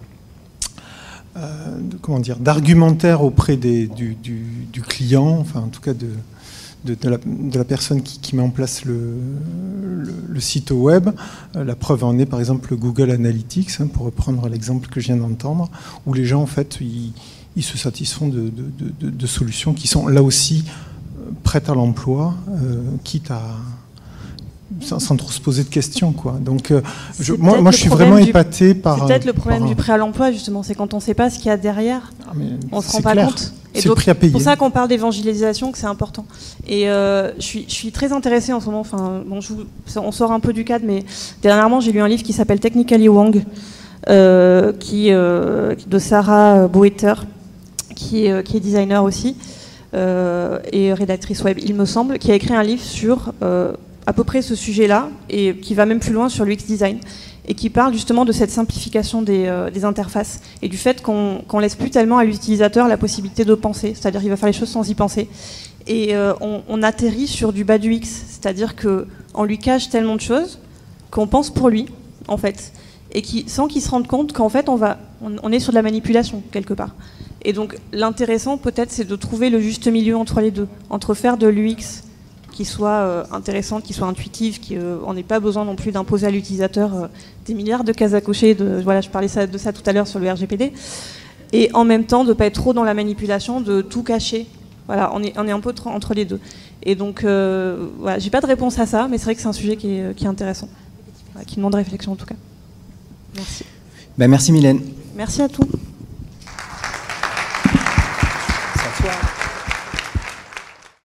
[SPEAKER 4] Euh, de comment dire, d'argumentaire auprès des, du, du, du client, enfin en tout cas de... De, de, la, de la personne qui, qui met en place le, le, le site web. La preuve en est par exemple Google Analytics, hein, pour reprendre l'exemple que je viens d'entendre, où les gens en fait ils, ils se satisfont de, de, de, de solutions qui sont là aussi prêtes à l'emploi, euh, quitte à sans, sans trop se poser de questions, quoi. Donc euh, je, moi, moi je suis vraiment du, épaté par.
[SPEAKER 1] C'est peut-être le problème par, du prêt à l'emploi justement, c'est quand on ne sait pas ce qu'il y a derrière, ah, on ne se rend pas
[SPEAKER 4] clair.
[SPEAKER 1] compte.
[SPEAKER 4] C'est le prix à payer.
[SPEAKER 1] C'est pour ça qu'on parle d'évangélisation, que c'est important. Et euh, je, suis, je suis très intéressée en ce moment, enfin, bon, je vous, on sort un peu du cadre, mais dernièrement j'ai lu un livre qui s'appelle Technically Wrong, euh, qui, euh, de Sarah Boetter, qui est, qui est designer aussi, euh, et rédactrice web, il me semble, qui a écrit un livre sur euh, à peu près ce sujet-là, et qui va même plus loin sur l'U X design, et qui parle justement de cette simplification des, euh, des interfaces et du fait qu'on qu'on laisse plus tellement à l'utilisateur la possibilité de penser, c'est-à-dire qu'il va faire les choses sans y penser. Et euh, on, on atterrit sur du bas du X, c'est-à-dire qu'on lui cache tellement de choses qu'on pense pour lui, en fait, et qui, sans qu'il se rende compte qu'en fait on, va, on, on est sur de la manipulation quelque part. Et donc l'intéressant peut-être c'est de trouver le juste milieu entre les deux, entre faire de l'U X qui soit euh, intéressante, qui soit intuitive, qui euh, on n'ait pas besoin non plus d'imposer à l'utilisateur euh, des milliards de cases à cocher. De, voilà, je parlais ça, de ça tout à l'heure sur le R G P D. Et en même temps, de ne pas être trop dans la manipulation, de tout cacher. Voilà, on est, on est un peu entre les deux. Et donc, euh, voilà, j'ai pas de réponse à ça, mais c'est vrai que c'est un sujet qui est, qui est intéressant, voilà, qui demande réflexion en tout cas. Merci.
[SPEAKER 2] Ben, merci Mylène.
[SPEAKER 1] Merci à tous.